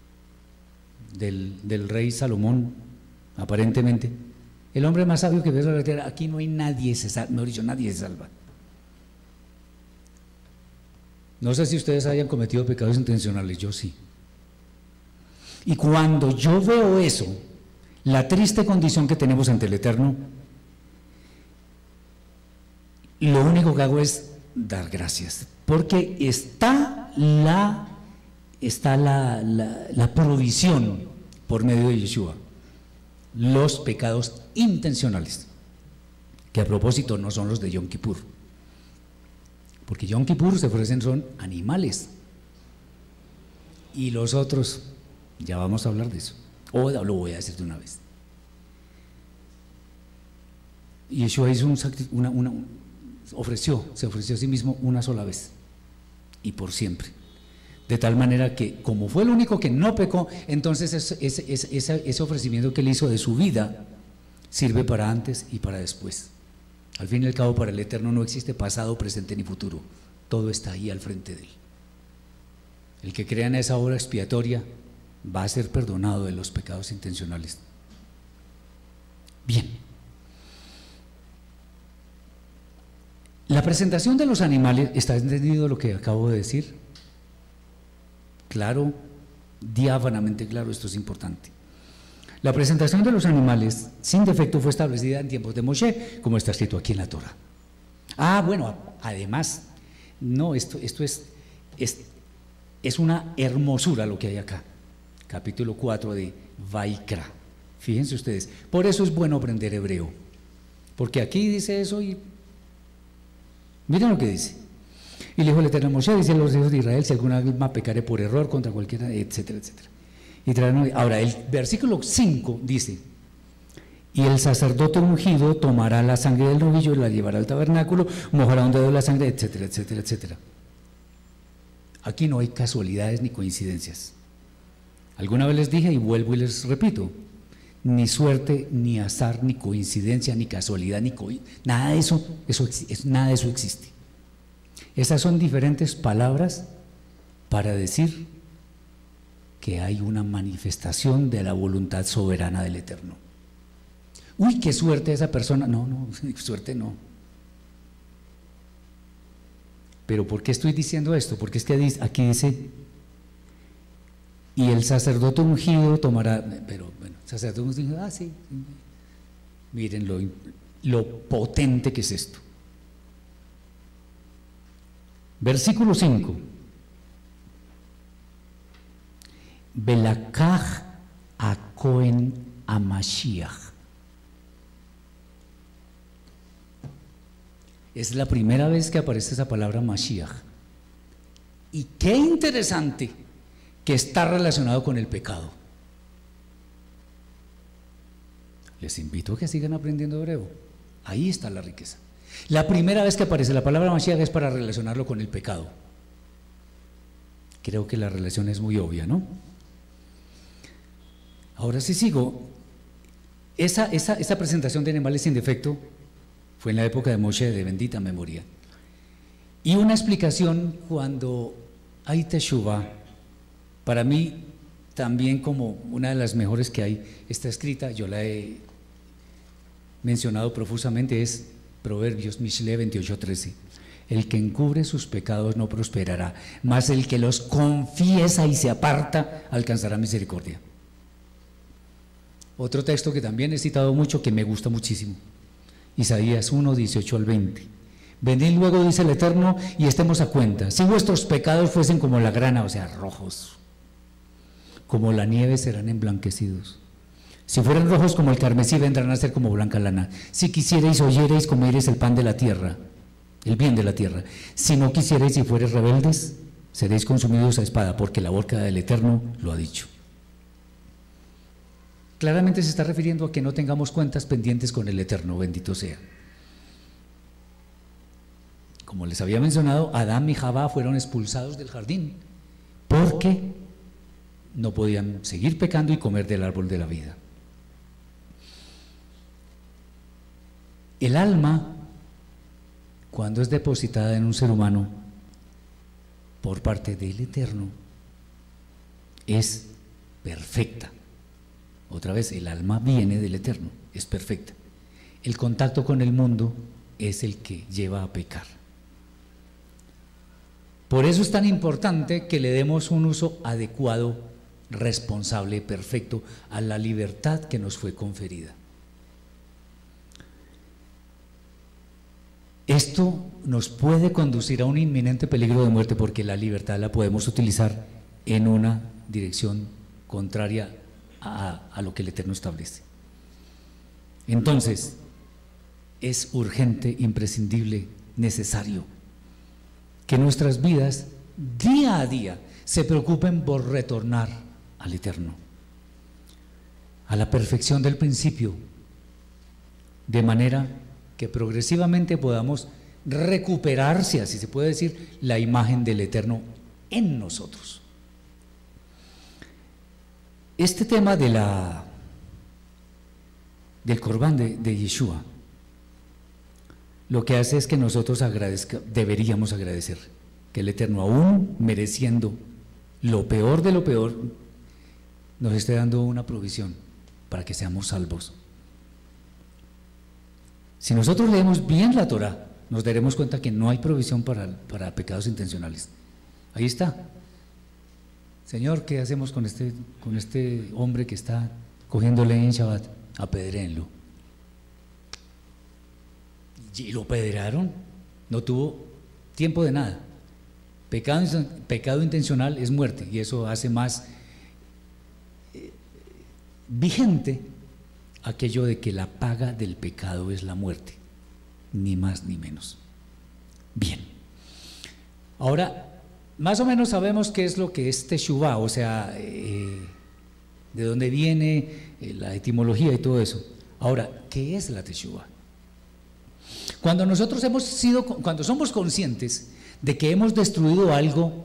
del rey Salomón, aparentemente, el hombre más sabio que ve sobre la tierra. Aquí no hay nadie, mejor dicho, nadie se salva. No sé si ustedes hayan cometido pecados intencionales, yo sí. Y cuando yo veo eso, la triste condición que tenemos ante el Eterno, lo único que hago es dar gracias, porque está la provisión por medio de Yeshua, los pecados intencionales, que a propósito no son los de Yom Kippur, porque Yom Kippur se ofrecen son animales, y los otros, ya vamos a hablar de eso, o lo voy a decir de una vez. Yeshua hizo se ofreció a sí mismo una sola vez y por siempre, de tal manera que como fue el único que no pecó, entonces ese ofrecimiento que él hizo de su vida sirve para antes y para después. Al fin y al cabo, para el Eterno no existe pasado, presente ni futuro, todo está ahí al frente de él. El que crea en esa obra expiatoria va a ser perdonado de los pecados intencionales. Bien. La presentación de los animales, ¿está entendido lo que acabo de decir? Claro, diáfanamente claro, esto es importante. La presentación de los animales sin defecto fue establecida en tiempos de Moshe, como está escrito aquí en la Torah. Ah, bueno, además, no, esto es Es una hermosura lo que hay acá. Capítulo 4 de Vaikra. Fíjense ustedes, por eso es bueno aprender hebreo, porque aquí dice eso y miren lo que dice. Y le dijo el Eterno a Moshe, dice a los hijos de Israel, si alguna alma pecare por error contra cualquiera, etcétera, etcétera. Y traerán, ahora, el versículo 5 dice, y el sacerdote ungido tomará la sangre del novillo y la llevará al tabernáculo, mojará un dedo de la sangre, etcétera, etcétera, etcétera. Aquí no hay casualidades ni coincidencias. Alguna vez les dije y vuelvo y les repito, ni suerte, ni azar, ni coincidencia, ni casualidad, nada de eso, nada de eso existe. Esas son diferentes palabras para decir que hay una manifestación de la voluntad soberana del Eterno. Uy, qué suerte esa persona. No, suerte no. Pero ¿por qué estoy diciendo esto? Porque es que aquí dice, y el sacerdote ungido tomará, pero bueno, sacerdote ungido, sí. Miren lo potente que es esto. Versículo 5. Belakaj a Cohen a Mashiach. Es la primera vez que aparece esa palabra Mashiach. Y qué interesante que está relacionado con el pecado. Les invito a que sigan aprendiendo hebreo. Ahí está la riqueza. La primera vez que aparece la palabra Mashiach es para relacionarlo con el pecado. Creo que la relación es muy obvia, ¿no? Ahora sí sigo. Esa presentación de animales sin defecto fue en la época de Moshe, de bendita memoria. Y una explicación cuando hay Teshuvah, para mí también como una de las mejores que hay, está escrita, yo la he mencionado profusamente, es Proverbios Mishle 28:13. El que encubre sus pecados no prosperará, mas el que los confiesa y se aparta alcanzará misericordia. Otro texto que también he citado mucho, que me gusta muchísimo, Isaías 1:18-20. Venid luego, dice el Eterno, y estemos a cuenta. Si vuestros pecados fuesen como la grana, o sea, rojos, como la nieve serán emblanquecidos. Si fueran rojos como el carmesí, vendrán a ser como blanca lana. Si quisierais, oyereis, comeréis el pan de la tierra, el bien de la tierra. Si no quisierais y fuereis rebeldes, seréis consumidos a espada, porque la boca del Eterno lo ha dicho. Claramente se está refiriendo a que no tengamos cuentas pendientes con el Eterno, bendito sea. Como les había mencionado, Adán y Jabá fueron expulsados del jardín porque no podían seguir pecando y comer del árbol de la vida. El alma, cuando es depositada en un ser humano por parte del Eterno, es perfecta. Otra vez, el alma viene del Eterno, es perfecta. El contacto con el mundo es el que lleva a pecar. Por eso es tan importante que le demos un uso adecuado, responsable, perfecto a la libertad que nos fue conferida. Esto nos puede conducir a un inminente peligro de muerte, porque la libertad la podemos utilizar en una dirección contraria a lo que el Eterno establece. Entonces, es urgente, imprescindible, necesario que nuestras vidas día a día se preocupen por retornar al Eterno, a la perfección del principio, de manera que progresivamente podamos recuperar, si así se puede decir, la imagen del Eterno en nosotros. Este tema del Corbán de Yeshua, lo que hace es que nosotros deberíamos agradecer que el Eterno, aún mereciendo lo peor de lo peor, nos esté dando una provisión para que seamos salvos. Si nosotros leemos bien la Torá, nos daremos cuenta que no hay provisión para pecados intencionales. Ahí está. Señor, ¿qué hacemos con este hombre que está cogiéndole en Shabbat? Apedréenlo. Y lo apedrearon, no tuvo tiempo de nada. Pecado intencional es muerte, y eso hace más vigente aquello de que la paga del pecado es la muerte, ni más ni menos. Bien, ahora más o menos sabemos qué es lo que es teshuvá, o sea, de dónde viene, la etimología y todo eso. Ahora, ¿qué es la teshuvá? Cuando nosotros cuando somos conscientes de que hemos destruido algo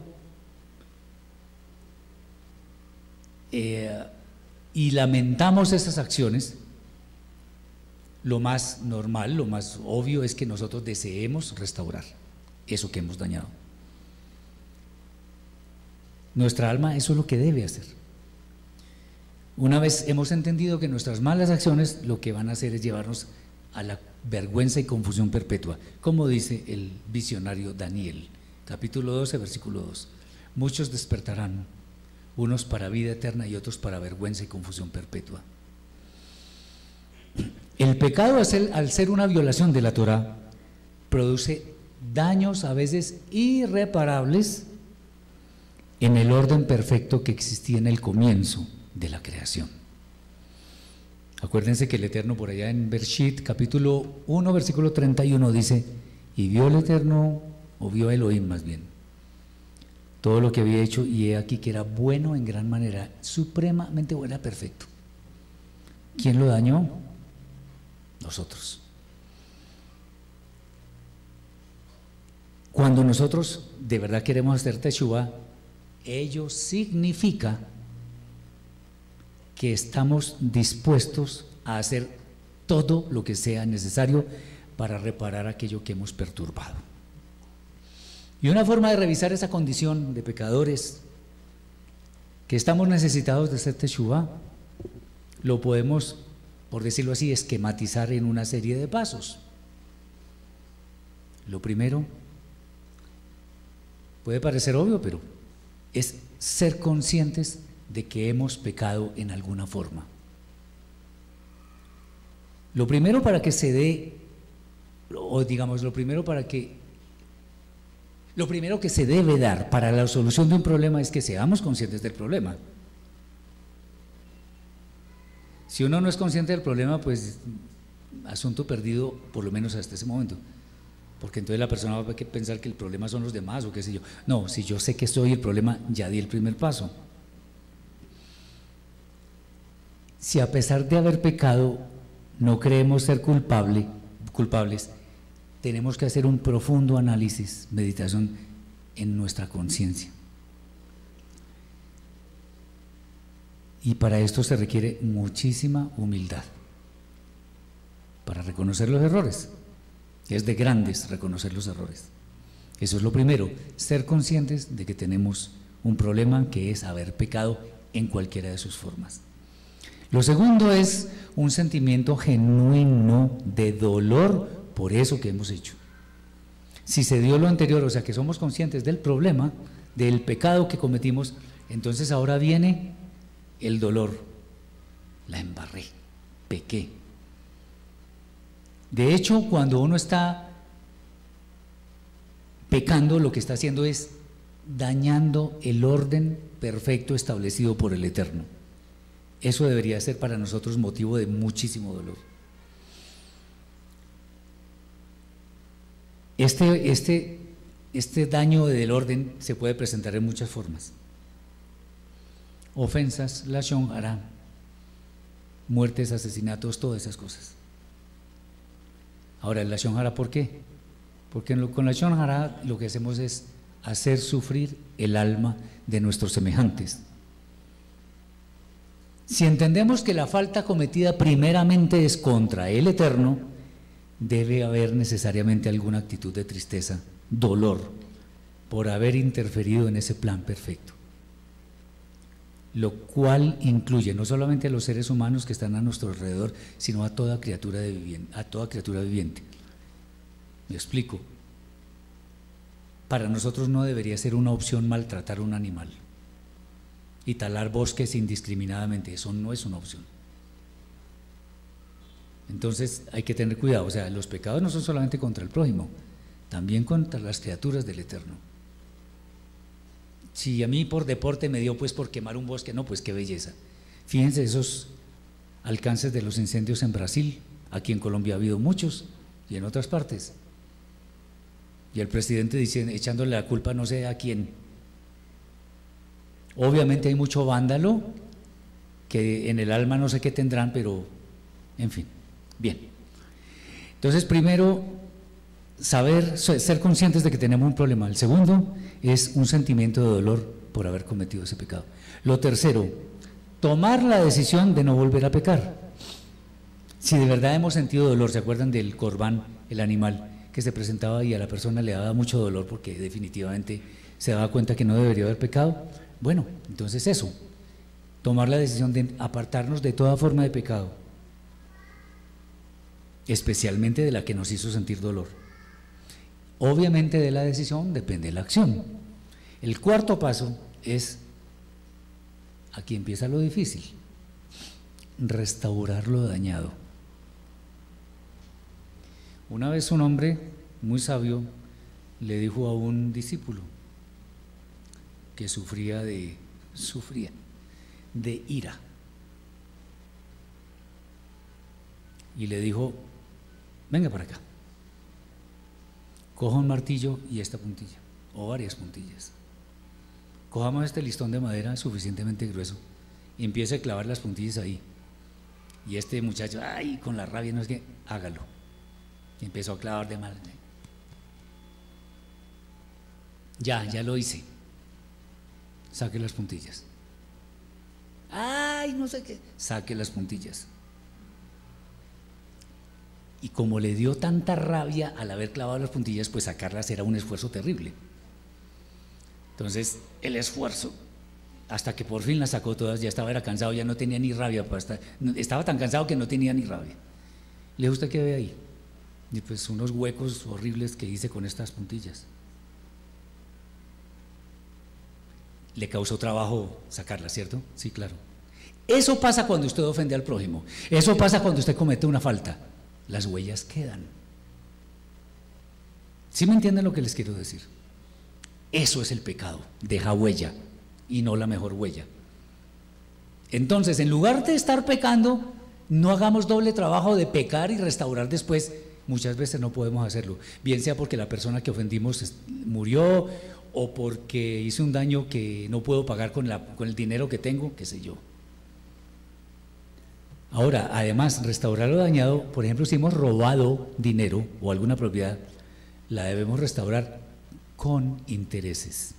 y lamentamos esas acciones, lo más normal, lo más obvio es que nosotros deseemos restaurar eso que hemos dañado. Nuestra alma eso es lo que debe hacer. Una vez hemos entendido que nuestras malas acciones lo que van a hacer es llevarnos a la vergüenza y confusión perpetua, como dice el visionario Daniel, capítulo 12, versículo 2. Muchos despertarán, unos para vida eterna y otros para vergüenza y confusión perpetua. El pecado, al ser una violación de la Torá, produce daños a veces irreparables en el orden perfecto que existía en el comienzo de la creación. Acuérdense que el Eterno por allá en Bereshit, capítulo 1, versículo 31 dice: y vio el Eterno, o vio Elohim más bien, todo lo que había hecho, y he aquí que era bueno en gran manera, supremamente bueno, perfecto. ¿Quién lo dañó? Nosotros. Cuando nosotros de verdad queremos hacer teshuvá, ello significa que estamos dispuestos a hacer todo lo que sea necesario para reparar aquello que hemos perturbado. Y una forma de revisar esa condición de pecadores que estamos necesitados de hacer teshuvá, lo podemos, por decirlo así, esquematizar en una serie de pasos. Lo primero, puede parecer obvio, pero es ser conscientes de que hemos pecado en alguna forma. Lo primero para que se dé, o digamos, lo primero que se debe dar para la solución de un problema es que seamos conscientes del problema. Si uno no es consciente del problema, pues asunto perdido, por lo menos hasta ese momento, porque entonces la persona va a pensar que el problema son los demás o qué sé yo. No, si yo sé que soy el problema, ya di el primer paso. Si a pesar de haber pecado no creemos ser culpables, tenemos que hacer un profundo análisis, meditación en nuestra conciencia. Y para esto se requiere muchísima humildad, para reconocer los errores. Es de grandes reconocer los errores. Eso es lo primero, ser conscientes de que tenemos un problema que es haber pecado en cualquiera de sus formas. Lo segundo es un sentimiento genuino de dolor por eso que hemos hecho. Si se dio lo anterior, o sea que somos conscientes del problema, del pecado que cometimos, entonces ahora viene el dolor. La embarré, pequé. De hecho, cuando uno está pecando, lo que está haciendo es dañando el orden perfecto establecido por el Eterno. Eso debería ser para nosotros motivo de muchísimo dolor. Este daño del orden se puede presentar en muchas formas. Ofensas, lashon hara, muertes, asesinatos, todas esas cosas. Ahora, el lashon hara, ¿por qué? Porque con lashon hara lo que hacemos es hacer sufrir el alma de nuestros semejantes. Si entendemos que la falta cometida primeramente es contra el Eterno, debe haber necesariamente alguna actitud de tristeza, dolor, por haber interferido en ese plan perfecto. Lo cual incluye no solamente a los seres humanos que están a nuestro alrededor, sino a toda criatura viviente. Me explico. Para nosotros no debería ser una opción maltratar a un animal y talar bosques indiscriminadamente, eso no es una opción. Entonces hay que tener cuidado, o sea, los pecados no son solamente contra el prójimo, también contra las criaturas del Eterno. Si a mí por deporte me dio pues por quemar un bosque, no, pues qué belleza. Fíjense esos alcances de los incendios en Brasil, aquí en Colombia ha habido muchos y en otras partes. Y el presidente dice, echándole la culpa no sé a quién. Obviamente hay mucho vándalo, que en el alma no sé qué tendrán, pero en fin, bien. Entonces, primero, ser conscientes de que tenemos un problema. El segundo es un sentimiento de dolor por haber cometido ese pecado. Lo tercero, tomar la decisión de no volver a pecar. Si de verdad hemos sentido dolor, ¿se acuerdan del corbán, el animal que se presentaba y a la persona le daba mucho dolor porque definitivamente se daba cuenta que no debería haber pecado? Bueno, entonces eso, tomar la decisión de apartarnos de toda forma de pecado, especialmente de la que nos hizo sentir dolor. Obviamente de la decisión depende la acción. El cuarto paso es, aquí empieza lo difícil, restaurar lo dañado. Una vez un hombre muy sabio le dijo a un discípulo que sufría de ira, y le dijo: venga para acá, coja un martillo y esta puntilla, o varias puntillas, cojamos este listón de madera suficientemente grueso y empiece a clavar las puntillas ahí. Y este muchacho, ay, con la rabia, no es que, hágalo. Y empezó a clavar de mal. Ya lo hice. Saque las puntillas. Ay, no sé qué. Saque las puntillas. Y como le dio tanta rabia al haber clavado las puntillas, pues sacarlas era un esfuerzo terrible. Entonces, el esfuerzo, hasta que por fin las sacó todas, ya era cansado, ya no tenía ni rabia, estaba tan cansado que no tenía ni rabia. ¿Le gusta que ve ahí? Y pues unos huecos horribles que hice con estas puntillas. Le causó trabajo sacarlas, ¿cierto? Sí, claro. Eso pasa cuando usted ofende al prójimo. Eso pasa cuando usted comete una falta. Las huellas quedan. ¿Sí me entienden lo que les quiero decir? Eso es el pecado, deja huella y no la mejor huella. Entonces, en lugar de estar pecando, no hagamos doble trabajo de pecar y restaurar después. Muchas veces no podemos hacerlo, bien sea porque la persona que ofendimos murió o porque hice un daño que no puedo pagar con el dinero que tengo, qué sé yo. Ahora, además, restaurar lo dañado, por ejemplo, si hemos robado dinero o alguna propiedad, la debemos restaurar con intereses.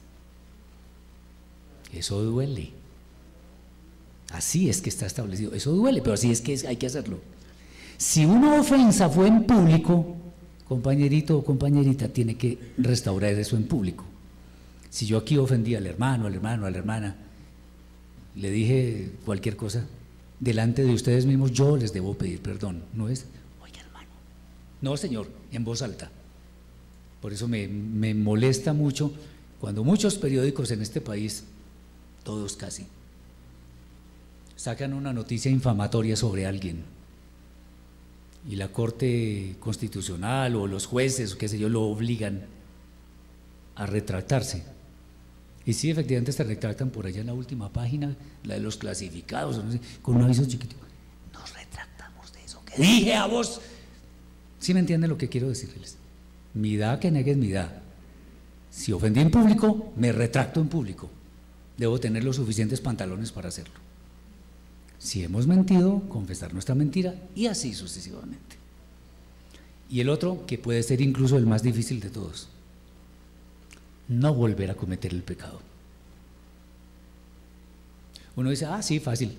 Eso duele. Así es que está establecido. Eso duele, pero así es que hay que hacerlo. Si una ofensa fue en público, compañerito o compañerita, tiene que restaurar eso en público. Si yo aquí ofendí al hermano, a la hermana, le dije cualquier cosa, delante de ustedes mismos yo les debo pedir perdón. No es, oiga hermano, no señor, en voz alta. Por eso me molesta mucho cuando muchos periódicos en este país, todos casi, sacan una noticia infamatoria sobre alguien y la Corte Constitucional o los jueces o qué sé yo lo obligan a retractarse. Y sí, efectivamente se retractan por allá en la última página, la de los clasificados, no sé, con un aviso chiquito. Nos retractamos de eso que dije a vos. ¿Sí me entienden lo que quiero decirles? Midá que negues midá. Si ofendí en público, me retracto en público. Debo tener los suficientes pantalones para hacerlo. Si hemos mentido, confesar nuestra mentira y así sucesivamente. Y el otro, que puede ser incluso el más difícil de todos, no volver a cometer el pecado. Uno dice, sí, fácil.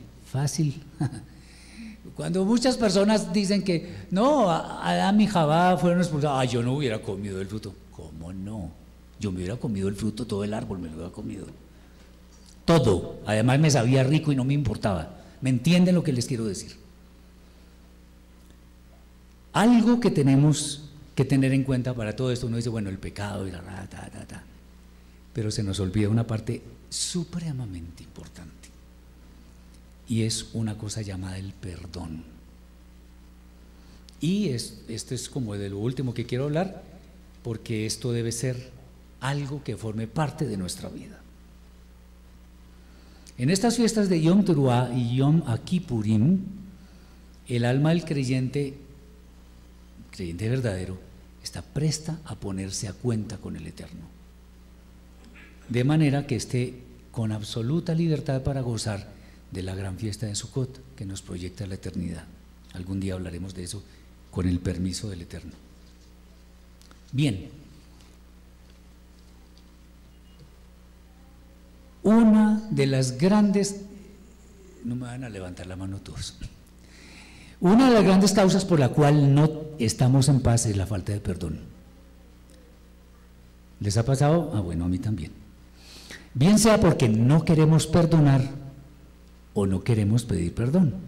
Cuando muchas personas dicen que no, Adán y Jabá fueron expulsados, yo no hubiera comido el fruto. ¿Cómo no? Yo me hubiera comido el fruto, todo el árbol me lo hubiera comido. Todo. Además me sabía rico y no me importaba. ¿Me entienden lo que les quiero decir? Algo que tenemos que tener en cuenta para todo esto, uno dice, bueno, el pecado y pero se nos olvida una parte supremamente importante y es una cosa llamada el perdón. Y esto es como de lo último que quiero hablar, porque esto debe ser algo que forme parte de nuestra vida. En estas fiestas de Yom Teruah y Yom Kippurim, el alma del creyente verdadero, está presta a ponerse a cuenta con el Eterno, de manera que esté con absoluta libertad para gozar de la gran fiesta de Sukkot que nos proyecta la eternidad. Algún día hablaremos de eso con el permiso del Eterno. Bien, una de las grandes, no me van a levantar la mano todos, una de las grandes causas por la cual no estamos en paz es la falta de perdón. ¿Les ha pasado? Ah, bueno, a mí también. Bien sea porque no queremos perdonar o no queremos pedir perdón.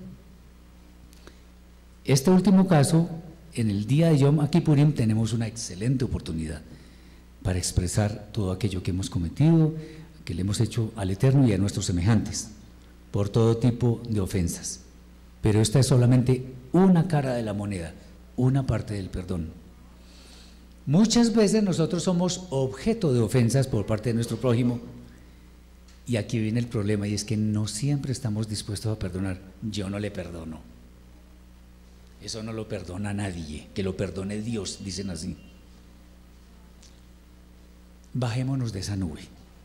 Este último caso, en el día de Yom Kippurim tenemos una excelente oportunidad para expresar todo aquello que hemos cometido, que le hemos hecho al Eterno y a nuestros semejantes, por todo tipo de ofensas. Pero esta es solamente una cara de la moneda, una parte del perdón. Muchas veces nosotros somos objeto de ofensas por parte de nuestro prójimo, y aquí viene el problema, y es que no siempre estamos dispuestos a perdonar. Yo no le perdono. Eso no lo perdona nadie, que lo perdone Dios, dicen así. Bajémonos de esa nube.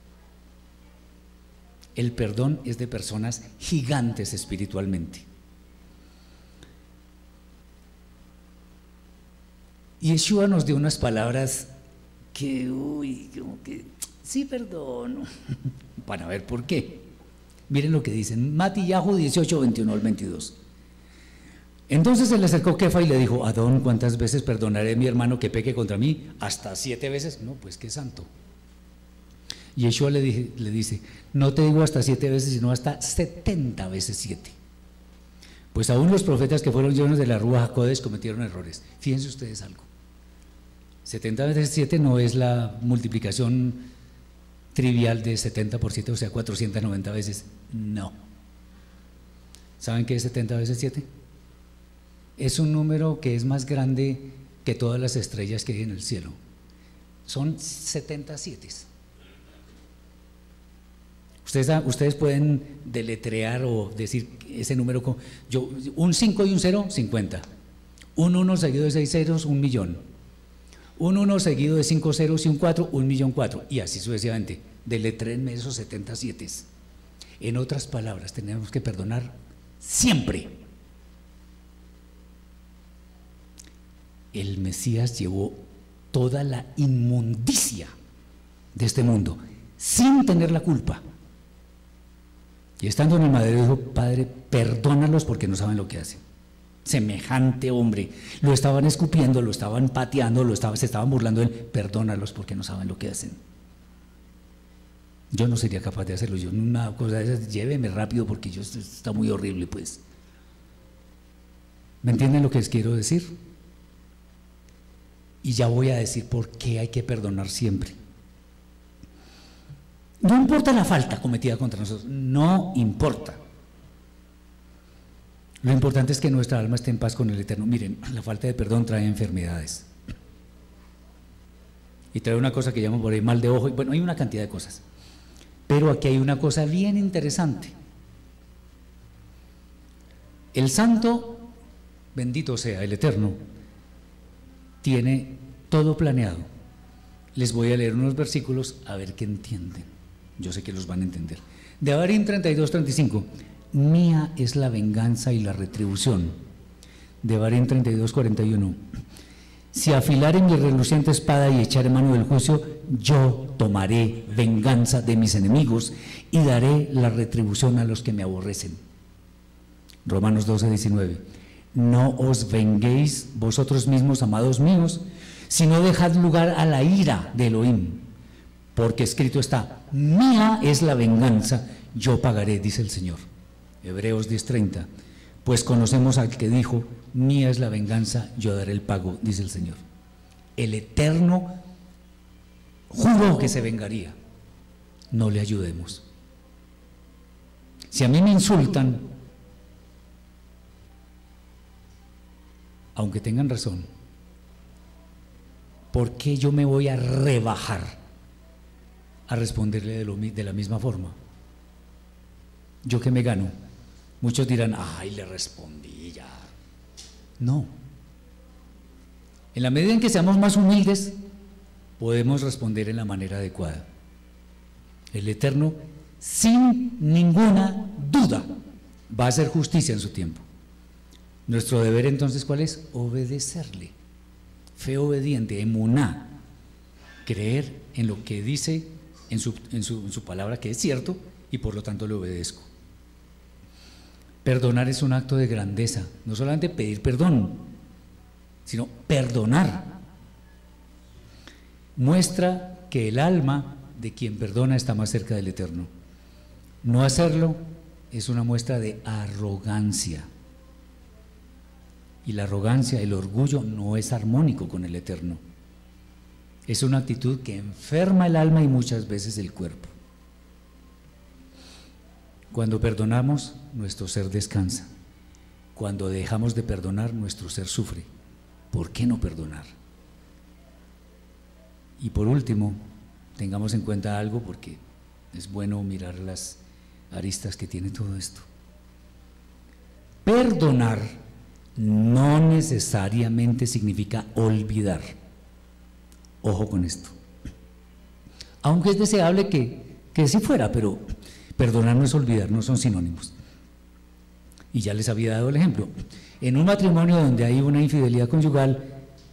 El perdón es de personas gigantes espiritualmente. Y Yeshua nos dio unas palabras que, como que, sí perdono, para ver por qué. Miren lo que dicen, Matillahu 18, 21 al 22. Entonces se le acercó Kefa y le dijo, Adón, ¿cuántas veces perdonaré a mi hermano que peque contra mí? ¿Hasta 7 veces? No, pues qué santo. Y Yeshua le dice, no te digo hasta 7 veces, sino hasta 70 veces 7. Pues aún los profetas que fueron llenos de la Ruach HaKodesh cometieron errores. Fíjense ustedes algo. 70 veces 7 no es la multiplicación trivial de 70 por 7, o sea, 490 veces. No. ¿Saben qué es 70 veces 7? Es un número que es más grande que todas las estrellas que hay en el cielo. Son 70 sietes. Ustedes pueden deletrear o decir ese número, un 5 y un 0, 50. Un 1 seguido de 6 ceros, 1.000.000. Un 1 seguido de 5 ceros y un 4, 1.000.004. Y así sucesivamente. Deletréenme esos 70 sietes. En otras palabras, tenemos que perdonar siempre. El Mesías llevó toda la inmundicia de este mundo sin tener la culpa. Y estando en el madero dijo, Padre, perdónalos porque no saben lo que hacen. Semejante hombre, lo estaban escupiendo, lo estaban pateando, se estaban burlando de él, perdónalos porque no saben lo que hacen. Yo no sería capaz de hacerlo, yo una cosa de esas, lléveme rápido porque esto está muy horrible, pues. ¿Me entienden lo que les quiero decir? Y ya voy a decir por qué hay que perdonar siempre. No importa la falta cometida contra nosotros, no importa. Lo importante es que nuestra alma esté en paz con el Eterno. Miren, la falta de perdón trae enfermedades. Y trae una cosa que llaman por ahí mal de ojo. Bueno, hay una cantidad de cosas. Pero aquí hay una cosa bien interesante. El Santo, bendito sea el Eterno, tiene todo planeado. Les voy a leer unos versículos a ver qué entienden. Yo sé que los van a entender. De Devarim 32:35, mía es la venganza y la retribución. De Devarim 32:41, si afilare mi reluciente espada y echaré mano del juicio, yo tomaré venganza de mis enemigos y daré la retribución a los que me aborrecen. Romanos 12:19, no os venguéis vosotros mismos, amados míos, sino dejad lugar a la ira de Elohim, porque escrito está, mía es la venganza, yo pagaré, dice el Señor. Hebreos 10:30, pues conocemos al que dijo, mía es la venganza, yo daré el pago, dice el Señor. El Eterno juró que se vengaría. No le ayudemos. Si a mí me insultan, aunque tengan razón, ¿por qué yo me voy a rebajar a responderle de la misma forma? ¿Yo qué me gano? Muchos dirán, ay, le respondí ya. No. En la medida en que seamos más humildes, podemos responder en la manera adecuada. El Eterno, sin ninguna duda, va a hacer justicia en su tiempo. Nuestro deber entonces, ¿cuál es? Obedecerle. Fe obediente, emuná, creer en lo que dice en su palabra que es cierto y por lo tanto le obedezco. Perdonar es un acto de grandeza, no solamente pedir perdón, sino perdonar. Muestra que el alma de quien perdona está más cerca del Eterno. No hacerlo es una muestra de arrogancia. Y la arrogancia, el orgullo, no es armónico con el Eterno. Es una actitud que enferma el alma y muchas veces el cuerpo. Cuando perdonamos, nuestro ser descansa. Cuando dejamos de perdonar, nuestro ser sufre. ¿Por qué no perdonar? Y por último, tengamos en cuenta algo, porque es bueno mirar las aristas que tiene todo esto. Perdonar no necesariamente significa olvidar. Ojo con esto. Aunque es deseable que sí fuera, pero perdonar no es olvidar, no son sinónimos. Y ya les había dado el ejemplo. En un matrimonio donde hay una infidelidad conyugal,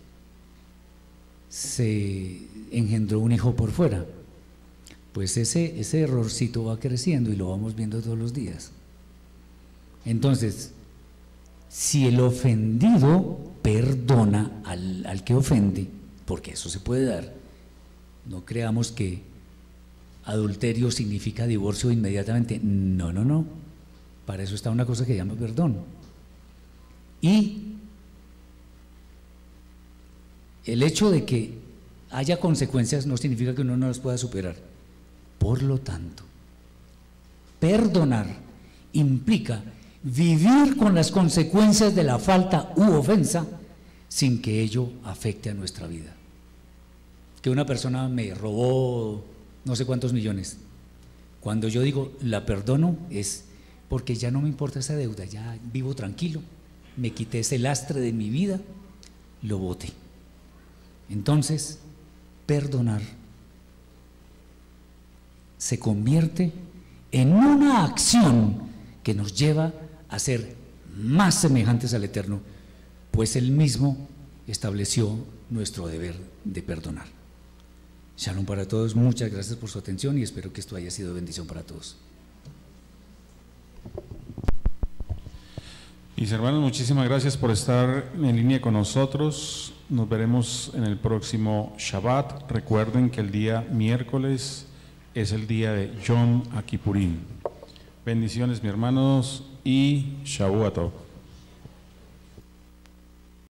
se engendró un hijo por fuera. Pues ese errorcito va creciendo y lo vamos viendo todos los días. Entonces, si el ofendido perdona al que ofende, porque eso se puede dar, no creamos que adulterio significa divorcio inmediatamente. No, no, no. Para eso está una cosa que se llama perdón. Y el hecho de que haya consecuencias no significa que uno no las pueda superar. Por lo tanto, perdonar implica vivir con las consecuencias de la falta u ofensa sin que ello afecte a nuestra vida. Que una persona me robó no sé cuántos millones. Cuando yo digo la perdono es porque ya no me importa esa deuda, ya vivo tranquilo, me quité ese lastre de mi vida, lo boté. Entonces, perdonar se convierte en una acción que nos lleva a ser más semejantes al Eterno, pues Él mismo estableció nuestro deber de perdonar. Shalom para todos, muchas gracias por su atención y espero que esto haya sido de bendición para todos. Mis hermanos, muchísimas gracias por estar en línea con nosotros. Nos veremos en el próximo Shabbat. Recuerden que el día miércoles es el día de Yom Kippurim. Bendiciones, mis hermanos, y Shavuot Tov.